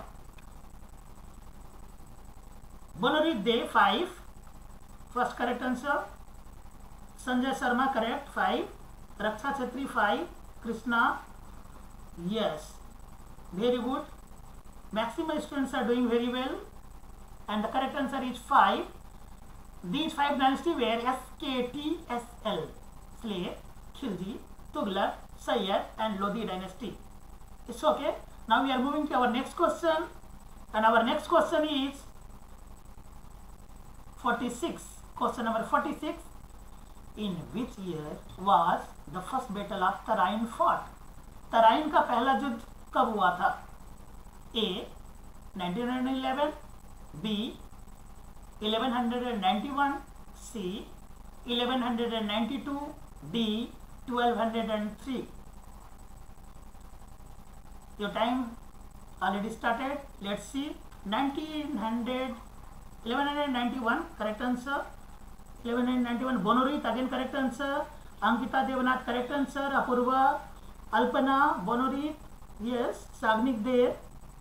Banorit De five, first correct answer. Sanjay Sharma correct five. Raksha Chhetri five. Krishna yes, very good. Maximum students are doing very well and the correct answer is five. These five dynasty were S K T S L, Slave, Khilji, Tughlaq, Sayyid and Lodi dynasty. It's okay. Now we are moving to our next question, and our next question is forty-six. Question number forty-six. In which year was the first battle of Tarain fought? Tarain का पहला युद्ध कब हुआ था? A nineteen eleven, B eleven ninety-one, C eleven ninety-two, D twelve oh three. Your time already started. Let's see. nineteen hundred, eleven ninety-one correct answer. eleven ninety-one Bonorit again correct answer. Ankita Devnath correct answer. Apurva, Alpana, Bonorit, yes. Sagnik Dev.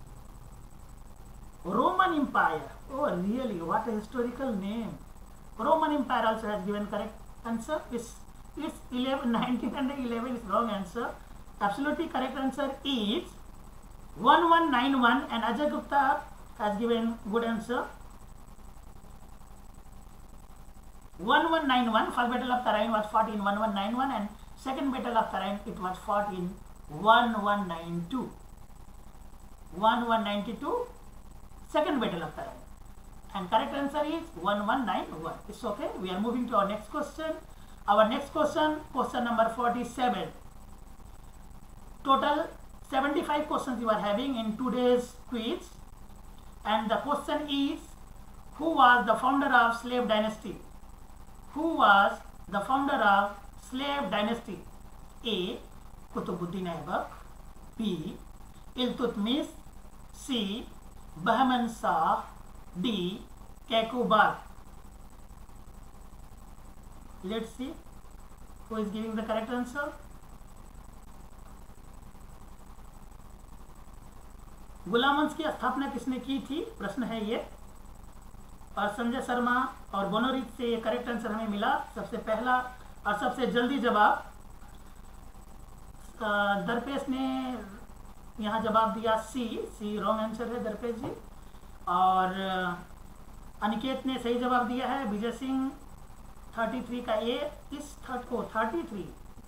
Roman Empire. Oh really, what a historical name. Roman Empire also has given correct answer. It's, it's eleven, nineteen eleven is wrong answer. Absolutely correct answer is eleven ninety-one, and Ajay Gupta has given good answer. eleven ninety-one, first battle of Tarain was fought in eleven ninety-one, and second battle of Tarain it was fought in eleven ninety-two. eleven ninety-two, second battle of Tarain. And correct answer is eleven ninety-one. It's okay. We are moving to our next question. Our next question, question number forty-seven. Total seventy-five questions you are having in today's quiz. And the question is, who was the founder of slave dynasty? Who was the founder of slave dynasty? A. Kutubuddin Aibak, B. Iltutmish, C. Bahman Shah, D. Kekubad. Let's see who is giving the correct answer. गुलाम वंश की स्थापना किसने की थी, प्रश्न है ये. और संजय शर्मा और बनोरीत से ये करेक्ट आंसर हमें मिला. सबसे पहला और सबसे जल्दी जवाब दरपेश ने यहाँ जवाब दिया सी. सी रॉन्ग आंसर है दरपेश जी. और अनिकेत ने सही जवाब दिया है. विजय सिंह तैंतीस का ए. इस थर्ड को तैंतीस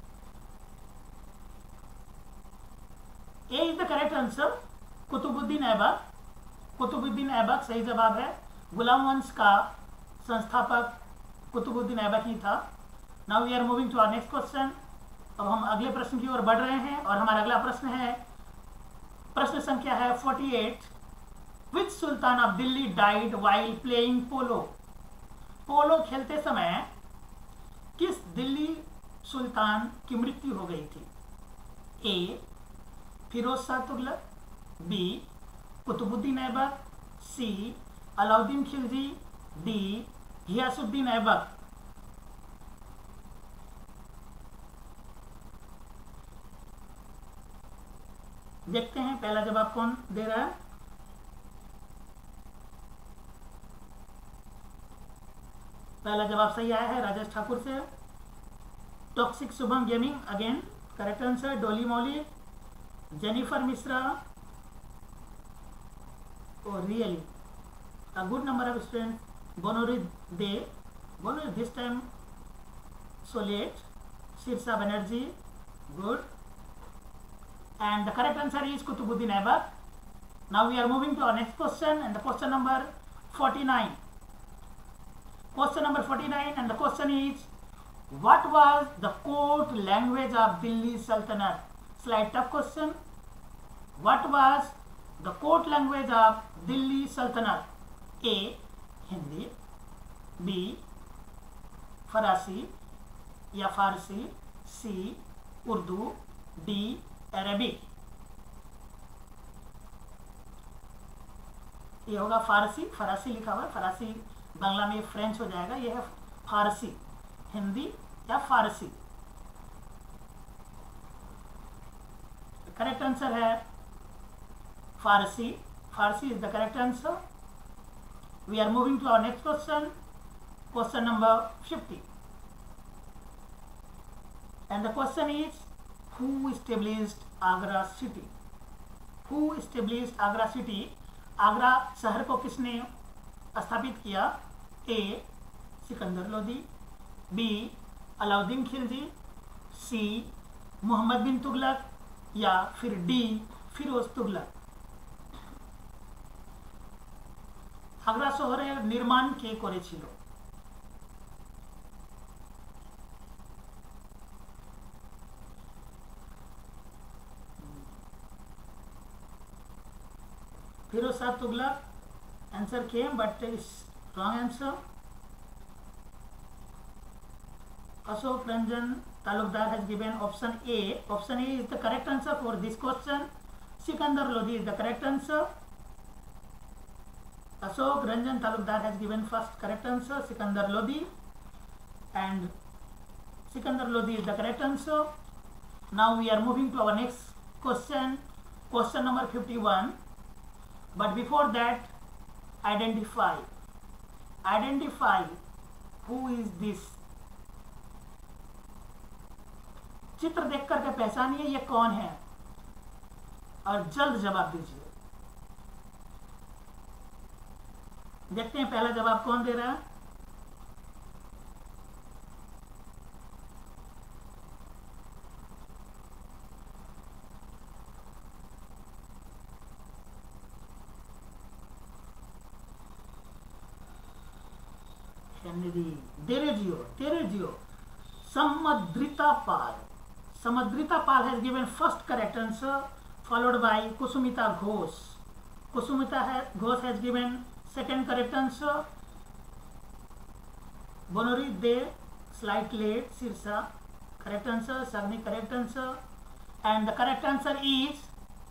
A is the correct answer. Qutubuddin Aibak, Qutubuddin Aibak सही जवाब है. गुलाम वंश का संस्थापक कुतुबुद्दीन ऐबक ही था. Now we are moving to our next question. अब हम अगले प्रश्न की ओर बढ़ रहे हैं और हमारा अगला प्रश्न है, प्रश्न संख्या है अड़तालीस। Which sultan of Delhi died while playing polo? Polo खेलते समय किस दिल्ली सुल्तान की मृत्यु हो गई थी? A Firoz Shah Tughlaq, B Qutubuddin Aibak, C Alauddin Khilji, D Ghiyasuddin Aibak. देखते हैं पहला जवाब कौन दे रहा है। पहला जवाब सही आया है राजेश ठाकुर से। Toxic Shubham gaming again correct answer. Dolly Mouli, Jennifer Mishra, और really a good number of students. Bonori De, Bonori this time so late. Sirsa Banerjee, good. And the correct answer is Kutubuddin Aibak. Now we are moving to our next question, and the question number forty-nine. Question number forty-nine, and the question is, what was the court language of Delhi Sultanate? Slight tough question. What was the court language of Delhi Sultanate? A. Hindi, B. फरासी या Farsi, C. Urdu, D. Arabic. ये होगा फारसी, फरासी लिखा हुआ है, फरासी बांग्ला में French हो जाएगा, ये है फारसी, हिंदी या फारसी। करेक्ट आंसर है Farsi. Farsi is the correct answer. We are moving to our next question, question number fifty. And the question is, who established Agra city? Who established Agra city? Agra शहर को किसने स्थापित किया? A. Sikandar Lodi, B. Alauddin Khilji, C. Mohammad बिन तुगलक, या फिर D. Firoz Tughlaq. Agra शहरेर निर्माण के करेছিল? Firoz Shah Tughlaq answer came, but is wrong answer. Ashok Ranjan Talukdar has given option A. Option A is the correct answer for this question. Sikandar Lodi is the correct answer. Ashok Ranjan Talukdar has given first correct answer, Sikandar Lodi, and Sikandar Lodi is the correct answer. Now we are moving to our next question, question number fifty-one. But before that, identify. Identify who is this. चित्र देख करके पहचानिए ये कौन है और जल्द जवाब दीजिए। देखते हैं पहला जवाब कौन दे रहा है। Dereggio, Dereggio, Samadrita Pal. Samadrita Pal has given first correct answer, followed by Kusumita Ghosh. Kusumita Ghosh has given second correct answer. Bonori De, slight late. Sirsa, correct answer. Sagni, correct answer. And the correct answer is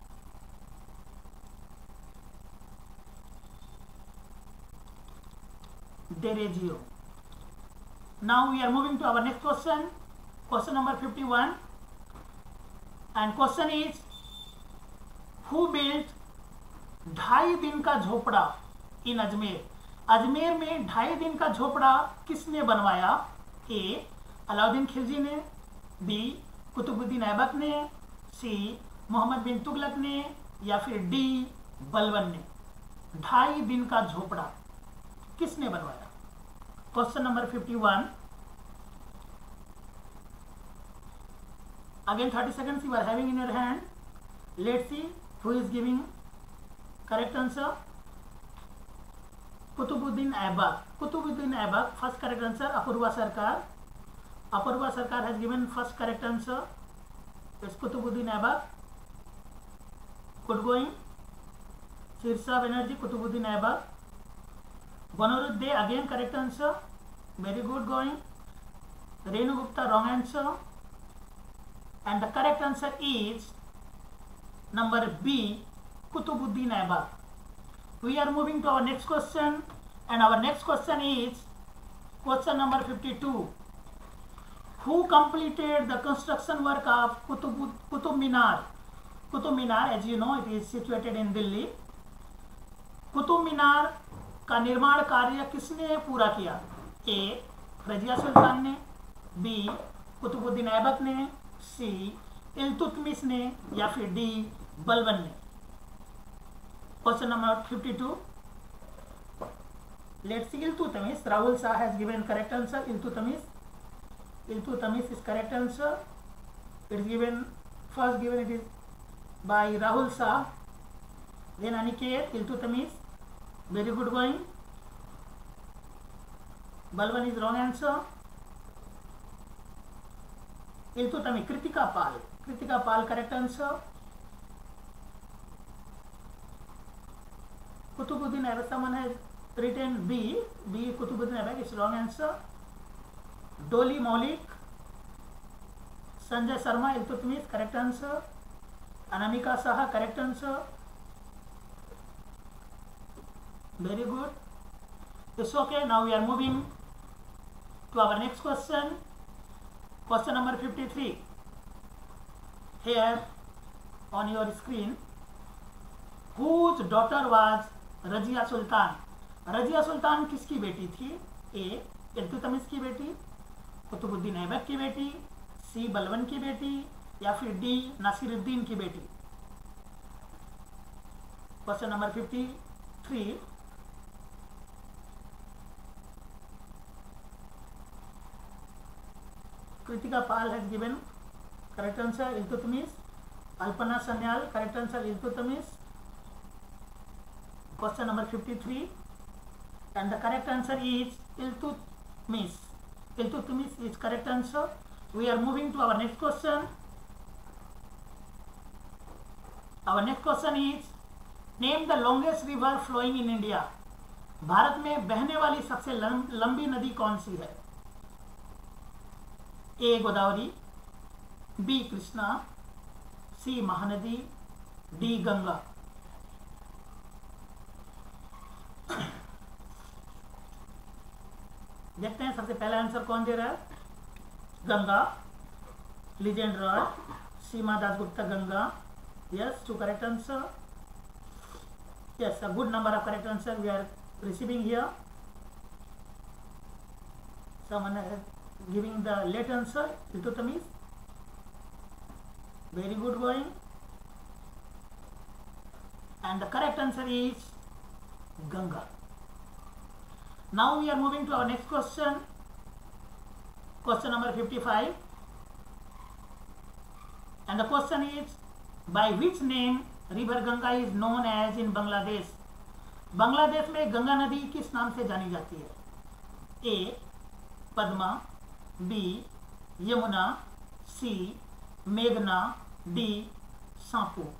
Dereggio. Now we are moving to our next question, question number fifty-one. And question is, who built ढाई दिन का झोपड़ा इन अजमेर? अजमेर में ढाई दिन का झोपड़ा किसने बनवाया? ए. अलाउद्दीन खिलजी ने, बी. कुतुबुद्दीन ऐबक ने, सी. मोहम्मद बिन तुगलक ने, या फिर डी. बलबन ने। ढाई दिन का झोपड़ा किसने बनवाया? Question number fifty-one. Again thirty seconds you are having in your hand. Let's see who is giving correct answer. Kutubuddin Aibak. Kutubuddin Aibak, first correct answer. Apurva Sarkar. Apurva Sarkar has given first correct answer. It's Kutubuddin Aibak. Good going. Sirsa Banerjee, Kutubuddin Aibak. Bonaruddin again correct answer. Very good going. Renu Gupta wrong answer. And the correct answer is number B, Kutubuddin Aibak. We are moving to our next question, and our next question is question number fifty-two. Who completed the construction work of Qutub, Qutub Minar? Qutub Minar, as you know, it is situated in Delhi. Qutub Minar का निर्माण कार्य किसने पूरा किया? ए, रजिया सुल्तान ने, B, Qutubuddin Aibak ने, सी, इल्तुतमिश ने, या फिर डी, बलबन ने. Question number fifty-two. Let's see. Iltutmish. Rahul Shah has given correct answer. Iltutmish. Iltutmish is correct answer. It is given first given it is by Rahul Shah. Then Aniket. Iltutmish. Very good going. Balban is wrong answer. Iltutmish. Kritika Pal. Kritika Pal correct answer. Kutubuddin Aibak, someone has written B. B, Kutubuddin Aibak is wrong answer. Doli Maulik, Sanjay Sharma, Iltutmish, correct answer. Anamika Saha, correct answer. Very good. It's okay. Now we are moving to our next question. Question number fifty-three. Here on your screen. Whose daughter was Razia Sultan? Razia Sultan किसकी बेटी थी? ए, इल्तुतमिश की बेटी, कुतुबुद्दीन ऐबक की बेटी, सी, बलबन की बेटी, या फिर डी, नासिरुद्दीन की बेटी. Question number fifty three. Kritika Pal has given correct answer Iltutmish. Alpana Sanyal correct answer Iltutmish. Question number fifty-three, and the correct answer is Iltutmish. Iltutmish is correct answer. We are moving to our next question. Our next question is, name the longest river flowing in India. Bharat में बहने वाली सबसे लंबी नदी कौन सी है? A, Godavari, B, Krishna, C, Mahanadi, D, Ganga. देखते हैं सबसे पहला आंसर कौन दे रहा है. Ganga. Legend Roy, Seema Dasgupta, Ganga. Yes, two correct answer. Yes, a good number of correct answer we are receiving here. Someone is giving the late answer Iltutmish. Very good going. And the correct answer is Ganga. Now we are moving to our next question. Question number fifty-five. And the question is, by which name river Ganga is known as in Bangladesh? Bangladesh में गंगा नदी किस नाम से जानी जाती है? A, Padma, B, Yamuna, C, मेघना, D, सांपू.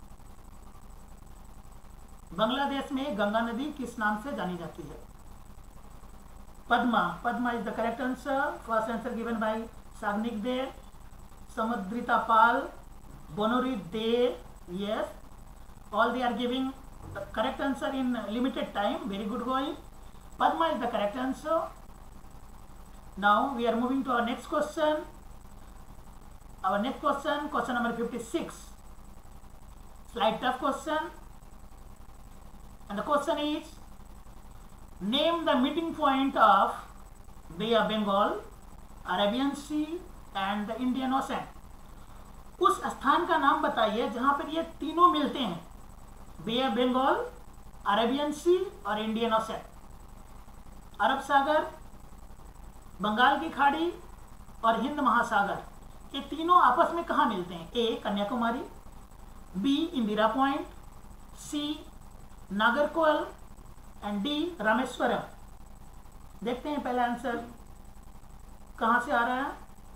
Bangladesh में गंगा नदी किस नाम से जानी जाती है? Padma. Padma is the correct answer. First answer given by Sagnik De, Samudrita Pal, Bonori De. Yes, all they are giving correct answer in limited time. Very good going. Padma is the correct answer. Now we are moving to our next question. Our next question, question number fifty six. Slide tough question. And the question is, name the meeting point of Bay of Bengal, Arabian Sea and the Indian Ocean. उस स्थान का नाम बताइए जहां पर ये तीनों मिलते हैं. Bay of Bengal, Arabian sea और इंडियन ओशन. अरब सागर, बंगाल की खाड़ी और हिंद महासागर, ये तीनों आपस में कहाँ मिलते हैं? A, Kanyakumari, B, Indira point, C, Nagercoil and D, Rameswaram. देखते हैं पहला आंसर कहां से आ रहा है?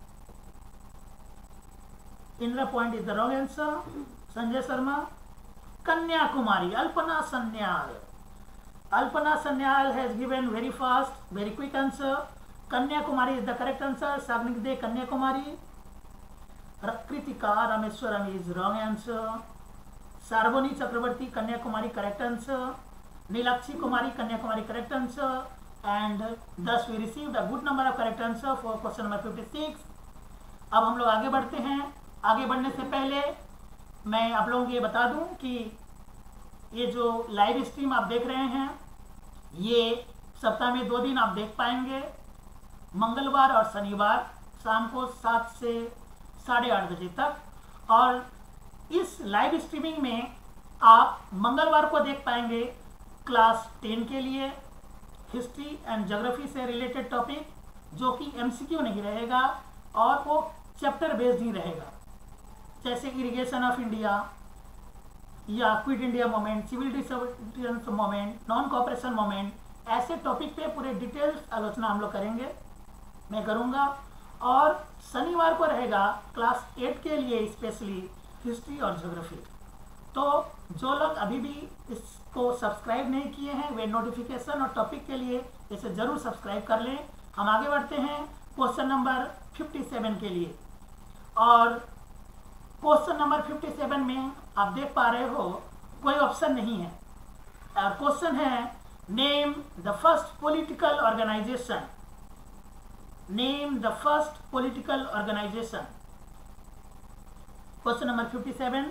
Indira point is the wrong answer. Sanjay Sharma, Kanyakumari, Alpana Sanyal. Alpana Sanyal has given very fast, very quick answer. Kanyakumari is the correct answer. Sagnik Dey, Kanyakumari. Kritika Rameswaram is wrong answer. Sarbani Chakraborty, Kanyakumari, correct answer. Nilakshi Kumari, Kanyakumari, correct answer. And thus we received a good number of correct answer for question number fifty-six। अब हम लोग आगे बढ़ते हैं। आगे बढ़ने से पहले मैं आप लोगों को ये बता दूं कि ये जो लाइव स्ट्रीम आप देख रहे हैं, ये सप्ताह में दो दिन आप देख पाएंगे, मंगलवार और शनिवार शाम को सात से साढ़े आठ बजे तक। और इस लाइव स्ट्रीमिंग में आप मंगलवार को देख पाएंगे क्लास टेन के लिए हिस्ट्री एंड ज्योग्राफी से रिलेटेड टॉपिक, जो कि एमसीक्यू नहीं रहेगा और वो चैप्टर बेस्ड ही रहेगा, जैसे इरिगेशन ऑफ इंडिया या quit India movement, civil disobedience movement, non cooperation movement, ऐसे टॉपिक पे पूरे डिटेल्स आलोचना हम लोग करेंगे, मैं करूँगा। और शनिवार को रहेगा क्लास एट के लिए स्पेशली हिस्ट्री और ज्योग्राफी। तो जो लोग अभी भी इसको सब्सक्राइब नहीं किए हैं, वे नोटिफिकेशन और टॉपिक के लिए इसे जरूर सब्सक्राइब कर लें। हम आगे बढ़ते हैं क्वेश्चन नंबर सत्तावन के लिए। और क्वेश्चन नंबर सत्तावन में आप देख पा रहे हो कोई ऑप्शन नहीं है, और क्वेश्चन है name the first political organisation. Name the first political organisation. Question number सत्तावन,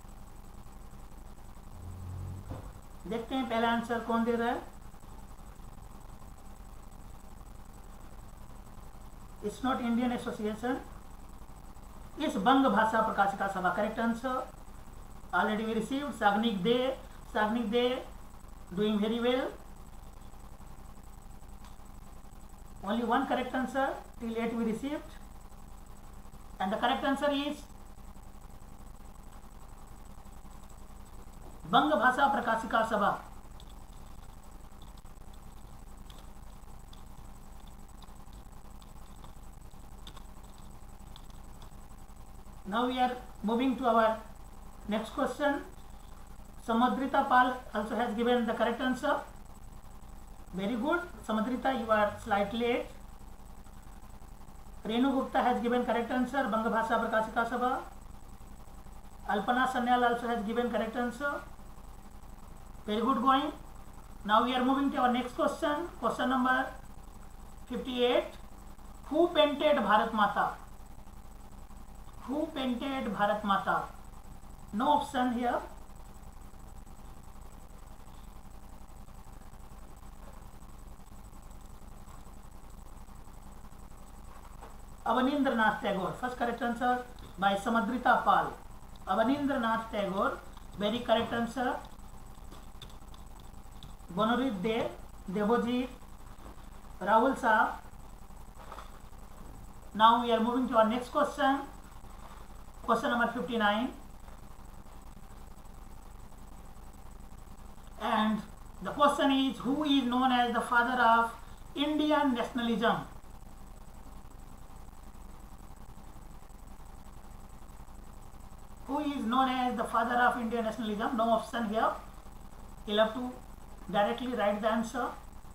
देखते हैं पहला आंसर कौन दे रहा है। इट्स नॉट इंडियन एसोसिएशन, इस बंग Bhasha Prakashika Sabha, correct answer. Already we received. Sagnik Dey, Sagnik Dey doing very well. Only one correct answer till eight we received, and the correct answer is बंग भाषा प्रकाशिका सभा। Now we are moving to our next question. Samadrita Pal also has given the correct answer. Very good, Samadrita, you are slightly late. Renu Gupta has given correct answer, Banga Bhasha Prakashika Sabha. Alpana Sanyal also has given correct answer. Very good going. Now we are moving to our next question. Question number fifty-eight. Who painted Bharat Mata? Who painted Bharat Mata? No option here. Avanindranath Tagore. First correct answer by Samadrita Pal. Avanindranath Tagore. Very correct answer. Bonorit De, Devojit, Rahul Shah. Now we are moving to our next question. Question number fifty-nine. And the question is, who is known as the father of Indian nationalism? Who is known as the father of Indian nationalism? No option here. You'll have to directly write the answer.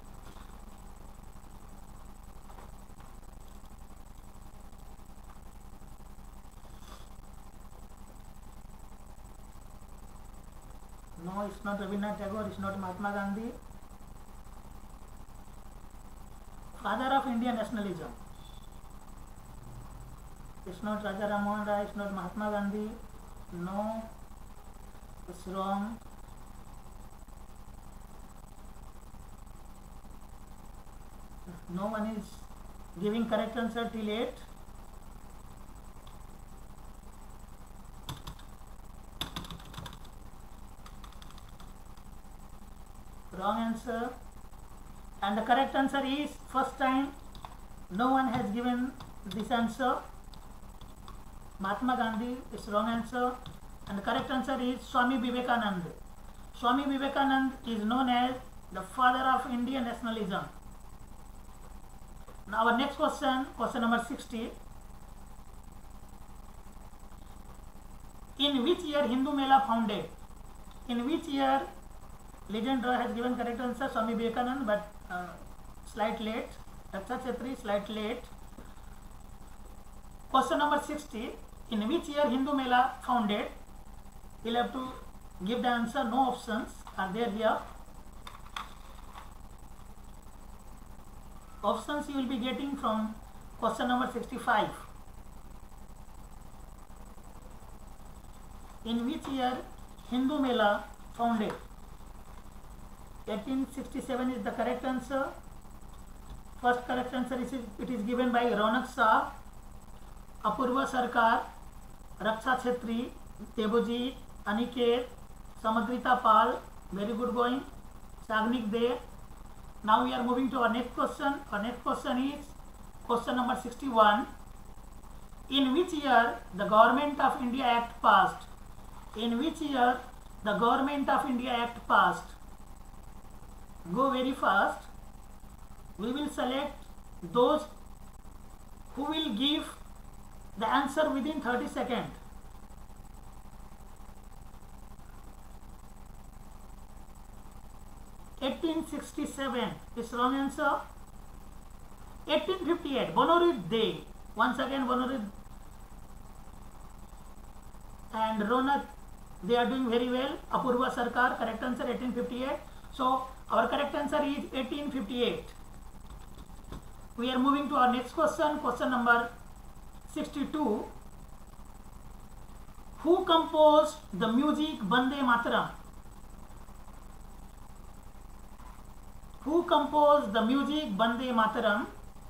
No, it's not Rabindranath Tagore, it's not Mahatma Gandhi. Father of Indian nationalism. It's not Raja Ram Mohan Rai, it's not Mahatma Gandhi. No, it's wrong. No one is giving correct answer till eight. Wrong answer. And the correct answer is, first time no one has given this answer. Mahatma Gandhi is wrong answer, and the correct answer is Swami Vivekananda. Swami Vivekananda is known as the father of Indian nationalism. Now our next question, question number sixty. In which year Hindu Mela founded? In which year? Legend Roy has given correct answer, Swami Vivekanand, but uh, slight late. Raksha Chetri, slight late. Question number sixty. In which year Hindu Mela founded? You'll have to give the answer. No options are there here. Options you will be getting from question number sixty-five. In which year Hindu Mela founded? eighteen sixty-seven is the correct answer. First correct answer is it is given by Ronak Shah, Apurva Sarkar, Raksha Chetri, Deboji, Aniket, Samadrita Pal. Very good going. Sagnik De. Now we are moving to our next question. Our next question is question number sixty-one. In which year the Government of India Act passed? In which year the Government of India Act passed? Go very fast. We will select those who will give the answer within thirty seconds. eighteen sixty-seven is wrong answer. eighteen fifty-eight, Bonorid De. Once again, Bonorid and Ronak, they are doing very well. Apurva Sarkar, correct answer eighteen fifty-eight. So our correct answer is eighteen fifty-eight. We are moving to our next question, question number sixty-two. Who composed the music Vande Mataram? Who composed the music Vande Mataram?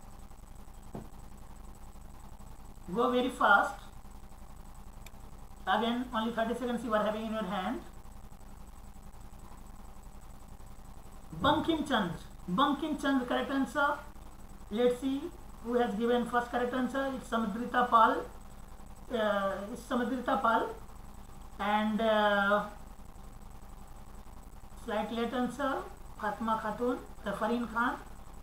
Go very fast. Again, only thirty seconds you are having in your hand. Bankim Chand. Bankim Chand, correct answer. Let's see who has given first correct answer. It's Samadrita Pal. Uh, it's Samadrita Pal. And uh, slight late answer. Fatma Khatun, uh, Fareen Khan.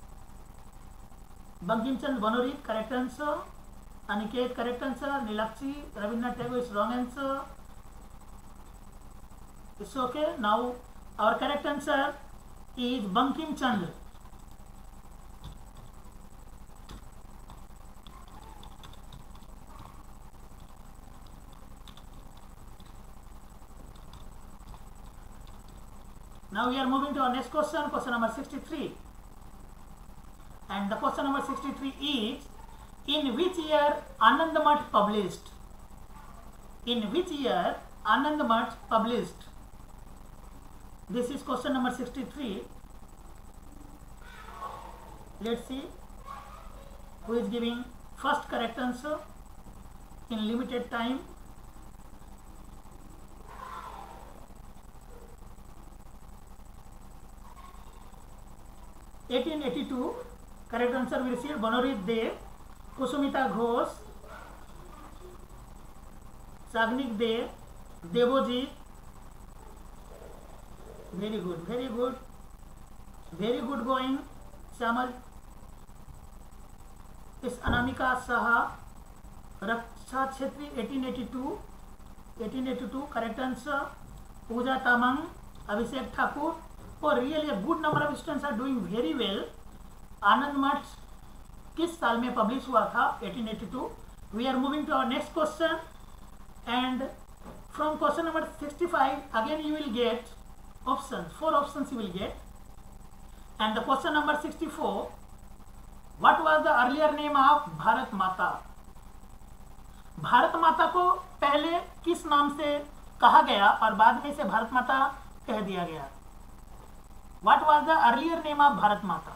Bankim Chand Bonorid, correct answer. Aniket, correct answer. Nilakshi, Rabindranath Tagore is wrong answer. It's okay. Now our correct answer is Bankim Chand. Now we are moving to our next question, question number sixty-three. And the question number sixty-three is, in which year Anand Math published? In which year Anand Math published? This is question number sixty-three. Let's see who is giving first correct answer in limited time. eighteen eighty-two, correct answer we received Bonorid De, Kusumita Ghosh, Sagnik De, Deboji. Very good, very good, very good going. Shamal is Anamika Saha, Raksha Chetri, eighteen eighty-two, eighteen eighty-two, correct answer. Pooja Tamang, Abhishek Thakur. Oh, really a good number of students are doing very well. Anand Math किस साल में publish हुआ था? eighteen eighty-two. We are moving to our next question, and from question number sixty-five again you will get options. Four options you will get. And the question number sixty-four, what was the earlier name of Bharat Mata? Bharat माता को पहले किस नाम से कहा गया और बाद में इसे भारत माता कह दिया गया? What was the earlier name of Bharat Mata?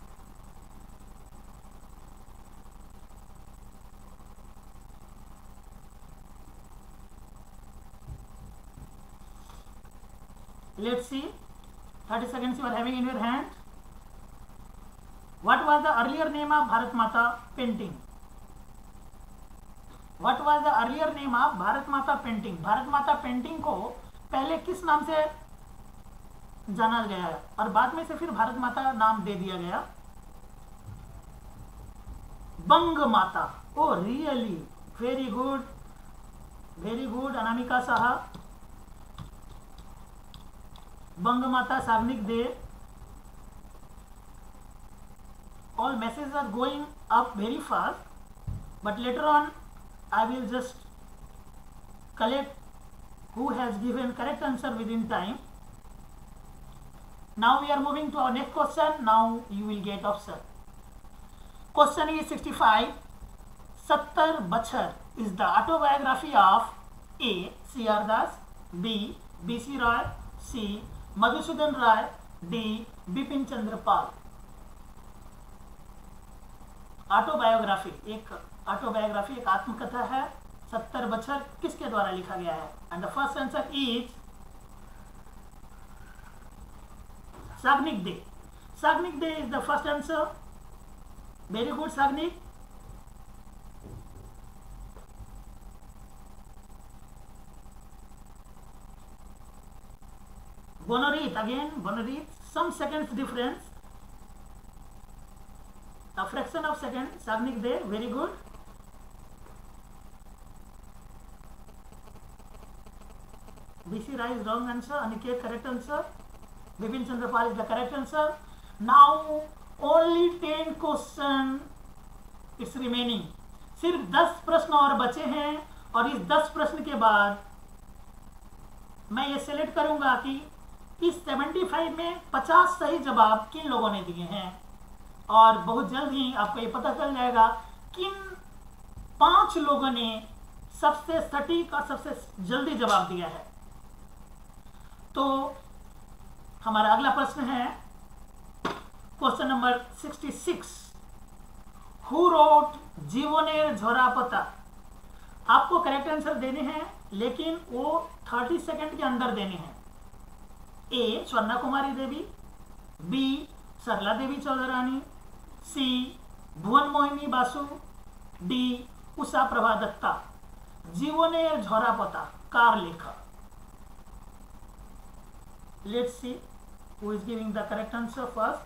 Let's see. thirty seconds you are having in your hand. What was the earlier name of Bharat Mata painting? What was the earlier name of Bharat Mata painting? Bharat Mata painting को पहले किस नाम से जाना गया है और बाद में से फिर भारत माता नाम दे दिया गया? Banga Mata. Oh really, very good, very good Anamika Saha. Banga Mata Sagnik Dey. All messages are going up very fast, but later on I will just collect who has given correct answer within time. Now we are moving to our next question. Now you will get option. Question is sixty-five. Sattar Bachar is the autobiography of A. C R Das, B. B C Roy, C. Madhusudan Ray, D. Bipin Chandra Pal. Autobiography, एक autobiography एक आत्मकथा है, सत्तर बछर किसके द्वारा लिखा गया है? And the first answer is Sagnik Dey. Sagnik Dey is the first answer. Very good Sagnik. Bonorit again, Bonorit, some seconds difference, a fraction of second. Sagnik there, very good. B C Rai is wrong answer. Aniket correct answer. Bipin Chandra Pal is the correct answer. Now only ten question is remaining. सिर्फ दस प्रश्न और बचे हैं और इस दस प्रश्न के बाद मैं ये सिलेक्ट करूंगा कि इस पचहत्तर में पचास सही जवाब किन लोगों ने दिए हैं और बहुत जल्द ही आपको ये पता चल जाएगा किन पांच लोगों ने सबसे सटीक और सबसे जल्दी जवाब दिया है। तो हमारा अगला प्रश्न है question number sixty six. Who wrote Jibaner Jharapata. आपको करेक्ट आंसर देने हैं लेकिन वो तीस सेकंड के अंदर देने हैं। A Swarna Kumari Devi, B Sarala Devi Chaudhurani, C Bhuvan Mohini Basu, D Usha Prabha Datta. Jibaner Jharapata कार लेखक। Let's see who is giving the correct answer first.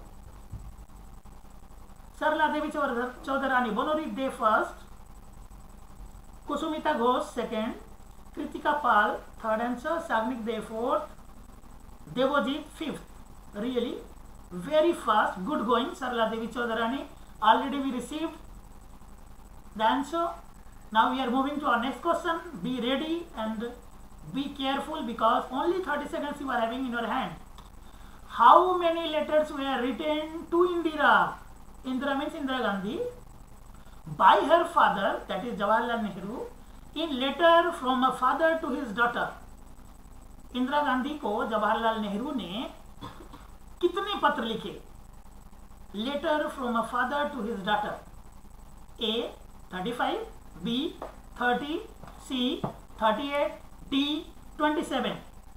Sarala Devi Chaudhurani Bonorik Dey first, Kusumita Ghosh second, Kritika Pal third answer, Sagnik Dey fourth, Debojit fifth. Really very fast, good going Sarla Devi Chaudharani. Already we received the answer. Now we are moving to our next question. Be ready and be careful because only thirty seconds you are having in your hand. How many letters were written to Indira? Indira means Indira Gandhi by her father, that is Jawaharlal Nehru, in letter from a father to his daughter. Indira Gandhi को जवाहरलाल नेहरू ने कितने पत्र लिखे? Letter from a father to his daughter. A thirty five, B thirty, C thirty eight, D twenty seven.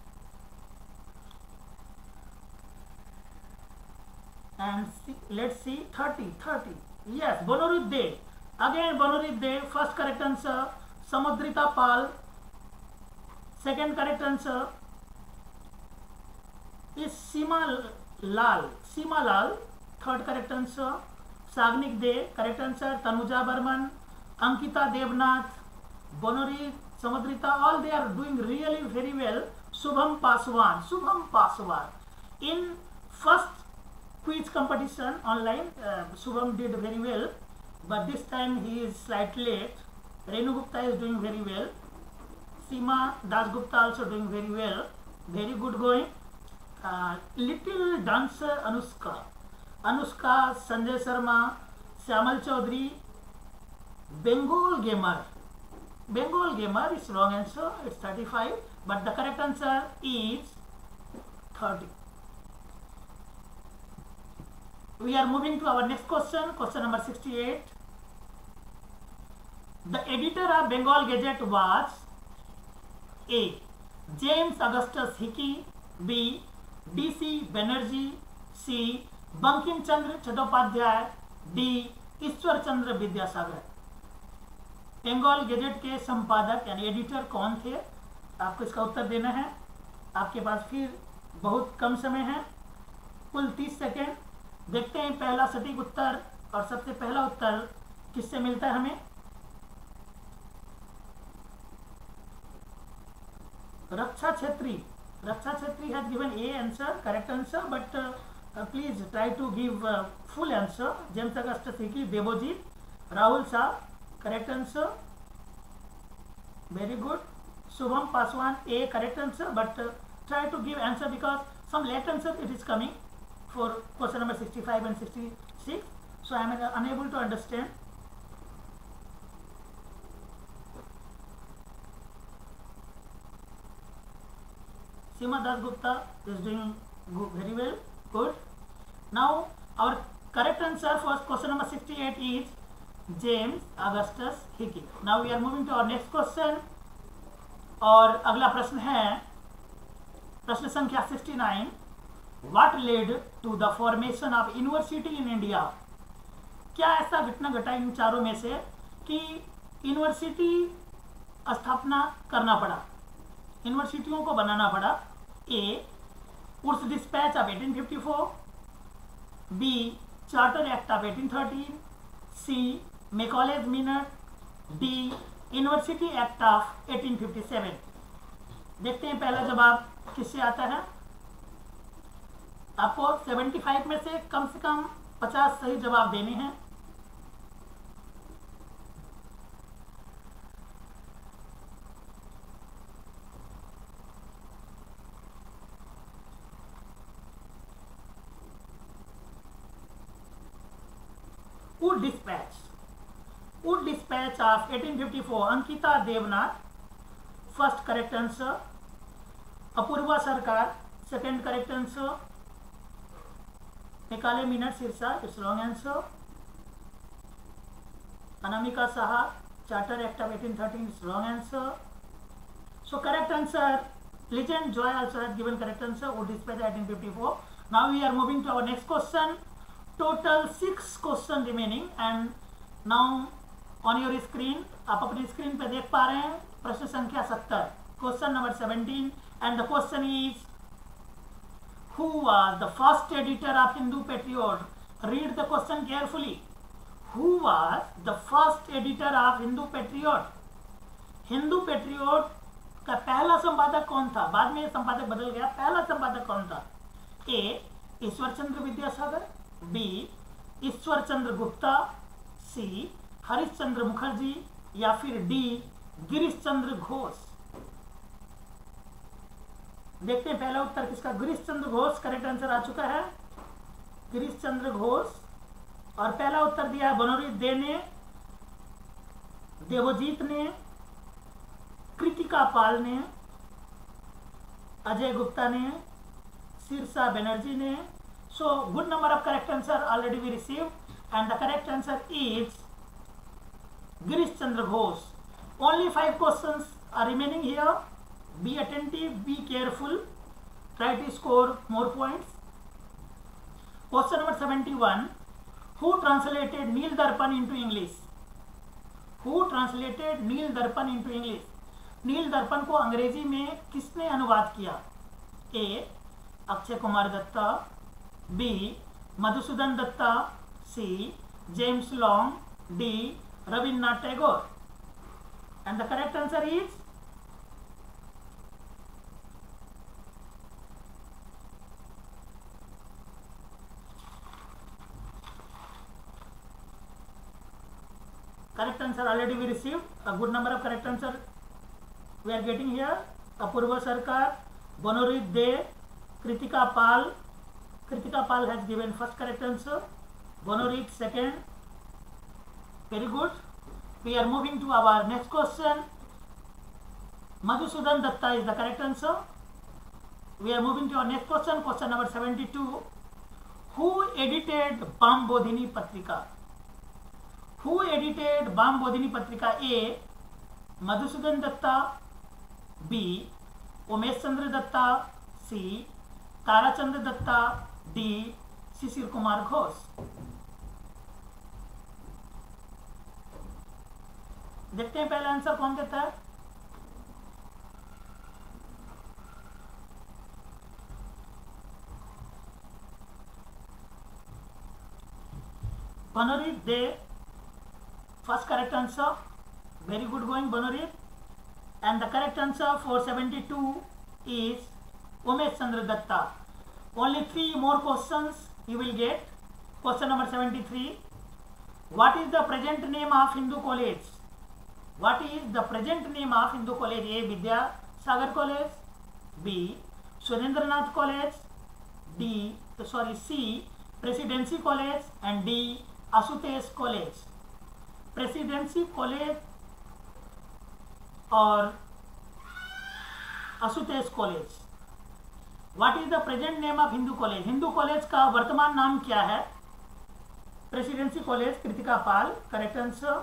And let's see thirty thirty. Yes, Bonorit Dey again, Bonorit Dey first correct answer. Samudrita Pal second correct answer is Seema Lal, Seema Lal third correct answer. Sagnik Dey correct answer. Tanuja Barman, Ankita Debnath, Bonori, Samudrita, all they are doing really very well. Shubham Paswan, Shubham Paswan in first quiz competition online, Shubham did very well but this time he is slightly late. Renu Gupta is doing very well. Seema Dasgupta also doing very well, very good going. Little dancer Anushka, Anushka, Sanjay Sharma, Shyamal Chaudhary, Bengal gamer, Bengal gamer is wrong answer, it's thirty five but the correct answer is thirty. We are moving to our next question, question number sixty-eight. The editor of Bengal Gazette was A. James Augustus Hickey, B. D C Banerjee, C. Bankim Chandra Chattopadhyay, D. Ishwar Chandra Vidyasagar. Bengal gazette के संपादक यानी editor कौन थे? आपको इसका उत्तर देना है। आपके पास फिर बहुत कम समय है, कुल तीस सेकेंड। देखते हैं पहला सटीक उत्तर, और सबसे पहला उत्तर किससे मिलता है हमें? Raksha Chhetri. Raksha Chhetri has given a answer, correct answer, but please try to give full answer. James Augustus Hicky, Debojit, Rahul Shah, correct answer, very good. Shubham Paswan, A, correct answer, but uh, try to give answer because some late answer it is coming for question number sixty-five and sixty-six, so I am uh, unable to understand. Sima Das Gupta is doing good, very well, good. Now our correct answer for question number sixty-eight is James Augustus Hicky. Now we are moving to our next question. और अगला प्रश्न है प्रश्न संख्या sixty nine. What led to the formation of university in India? क्या ऐसा घटना घटा इन चारों में से कि यूनिवर्सिटी स्थापना करना पड़ा, यूनिवर्सिटियों को बनाना पड़ा? A, Wood's dispatch of eighteen fifty four, B, charter act of eighteen thirteen, C, Macaulay's minute, D, university act of eighteen fifty seven. देखते हैं पहला जवाब किससे आता है. आपको पचहत्तर में से कम से कम पचास सही जवाब देने हैं. Wood dispatch, wood dispatch of eighteen fifty four, Ankita Debnath, first correct answer. Apurba Sarkar, second correct answer. निकाले minute Sirsa, it's wrong answer. Anamika Saha, charter act of eighteen thirteen, it's wrong answer. So correct answer, Legend Joy also has given correct answer, would dispatch eighteen fifty-four. Now we are moving to our next question. Total six question remaining and now on your screen, आप अपनी screen पे देख पा रहे हैं प्रश्न संख्या सत्तर, question number seventeen, and the question is, who was the first editor of Hindu Patriot? Read the question carefully. Who was the first editor of Hindu Patriot? Hindu Patriot का पहला संपादक कौन था? बाद में संपादक बदल गया. पहला संपादक कौन था? A, Ishwar Chandra Vidyasagar, B, Ishwar Chandra Gupta, C, Harishchandra Mukherjee, या फिर डी, गिरीश चंद्र घोष. देखते हैं पहला उत्तर किसका. गिरीश चंद्र घोष करेक्ट आंसर आ चुका है. गिरीश चंद्र घोष. और पहला उत्तर दिया है बनोरी दे ने, देवजीत ने, कृतिका पाल ने, अजय गुप्ता ने, शीर्षा बनर्जी ने. So good number of correct answer already we receive and the correct answer is Girish Chandra Ghosh. Only five questions are remaining here. Be attentive, be careful, try to score more points. Question number seventy-one. Who translated Neel Darpan into English? Who translated Neel Darpan into English? Neel Darpan को अंग्रेजी में किसने अनुवाद किया? A, Akshay Kumar Datta, B, Madhusudan Datta, C, James Long, D, Rabindranath Tagore. And the correct answer is correct answer already we received. A good number of correct answer we are getting here. Apurva Sarkar, Bonorit De, Kritika Pal. Kritika Pal has given first correct answer. Bonorit second. Very good. We are moving to our next question. Madhusudan Datta is the correct answer. We are moving to our next question. Question number seventy-two. Who edited Bambodhini Patrika? Who edited Bambodhini Patrika? A, Madhusudan Datta, B, Umesh Chandra Datta, C, Tara Chandra Datta, D, Shishir Kumar Ghosh. देखते हैं पहला answer कौन देता है. बनोरी दे first correct answer. Very good going, Bonorit. And the correct answer for seventy-two is Umesh Chandra Datta. Only three more questions you will get. Question number seventy-three. What is the present name of Hindu College? What is the present name of Hindu College? A. Vidya Sagar College. B. Surendranath College. D. Sorry, C. Presidency College. And D. Asutesh College. Presidency College or Asutesh College. What is the present name of Hindu College? Hindu College का वर्तमान नाम क्या है? Presidency College, Kritika Pal, correct answer.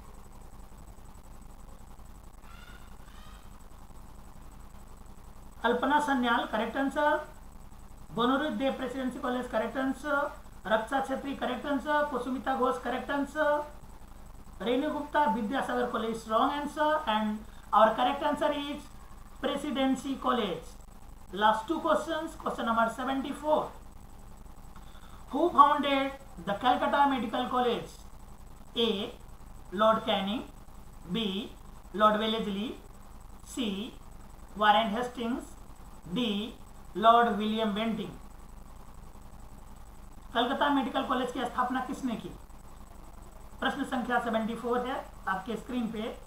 Alpana Sanyal, correct answer. Bonorud Dev Presidency College, correct answer. Raksha Chhetri, correct answer. Kusumita Ghosh, correct answer. Renu Gupta Vidyasagar college, wrong answer. And our correct answer is Presidency College. Last two questions. Question number seventy-four. Who founded the Calcutta Medical College? A. Lord Canning. B. Lord Wellesley. C. Warren Hastings. D. Lord William Bentinck. Calcutta Medical College की स्थापना किसने की? प्रश्न संख्या चौहत्तर है आपके screen पे.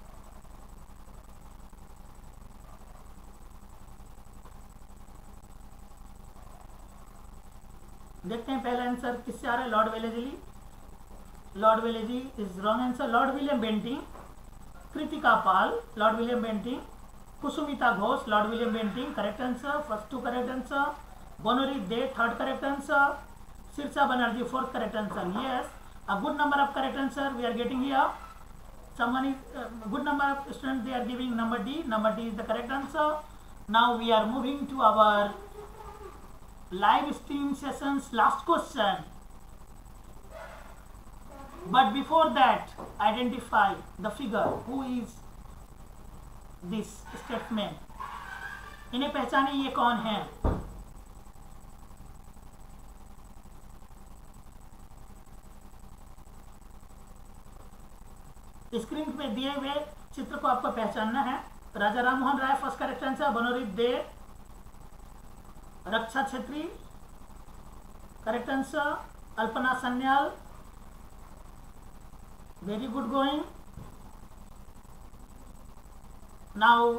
देखते हैं पहला आंसर किससे आ रहा है. Lord Wellesley. Lord Wellesley is wrong answer. Lord William Bentinck. Kritika Pal, Lord William Bentinck. Kusumita Ghosh, Lord William Bentinck, correct answer. First two correct answer. Bonori Dey, third correct answer. Sirsa Banerjee, fourth correct answer. Yes, a good number of correct answer we are getting here. someone is uh, good number of students they are giving number D. Number D is the correct answer. Now we are moving to our live stream sessions last question, but before that identify the figure. Who is this statement? इन्हें पहचाने ये कौन है? Screen पे दिए हुए चित्र को आपको पहचानना है. Raja Ram Mohan Roy, first correct answer. Bonori Dey, Raksha Chhetri, correct answer. Alpana Sanyal, very good going. Now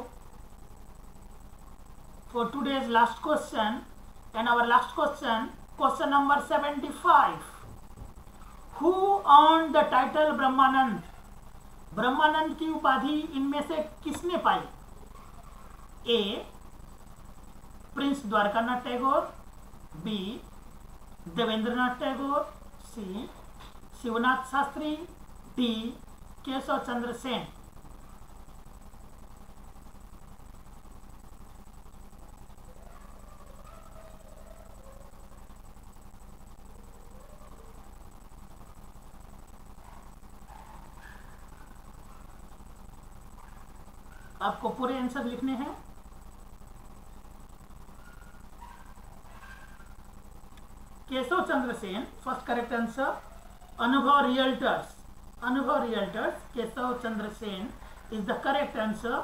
for today's last question and our last question, question number seventy-five. Who earned the title Brahmanand? Brahmanand की उपाधि इनमें से किसने पाई? A. Prince Dwarkanath Tagore. B. Debendranath Tagore. C. Shivnath Shastri. D. Keshab Chandra Sen. आपको पूरे आंसर लिखने हैं. Keshab Chandra Sen, first correct answer. Anubhav realtors, Anubhav realtors, Keshab Chandra Sen is the correct answer.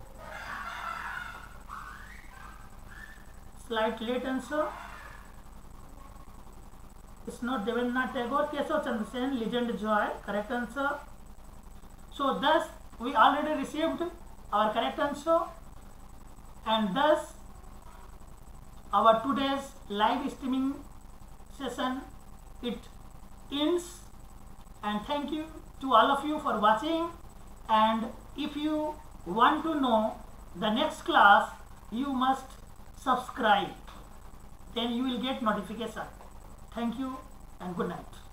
Slight late answer. It's not Debendranath Tagore. Keshab Chandra Sen, Legend Joy, correct answer. So thus we already received our correct answer, and thus our today's live streaming session it ends. And thank you to all of you for watching, and if you want to know the next class, you must subscribe, then you will get notification. Thank you and good night.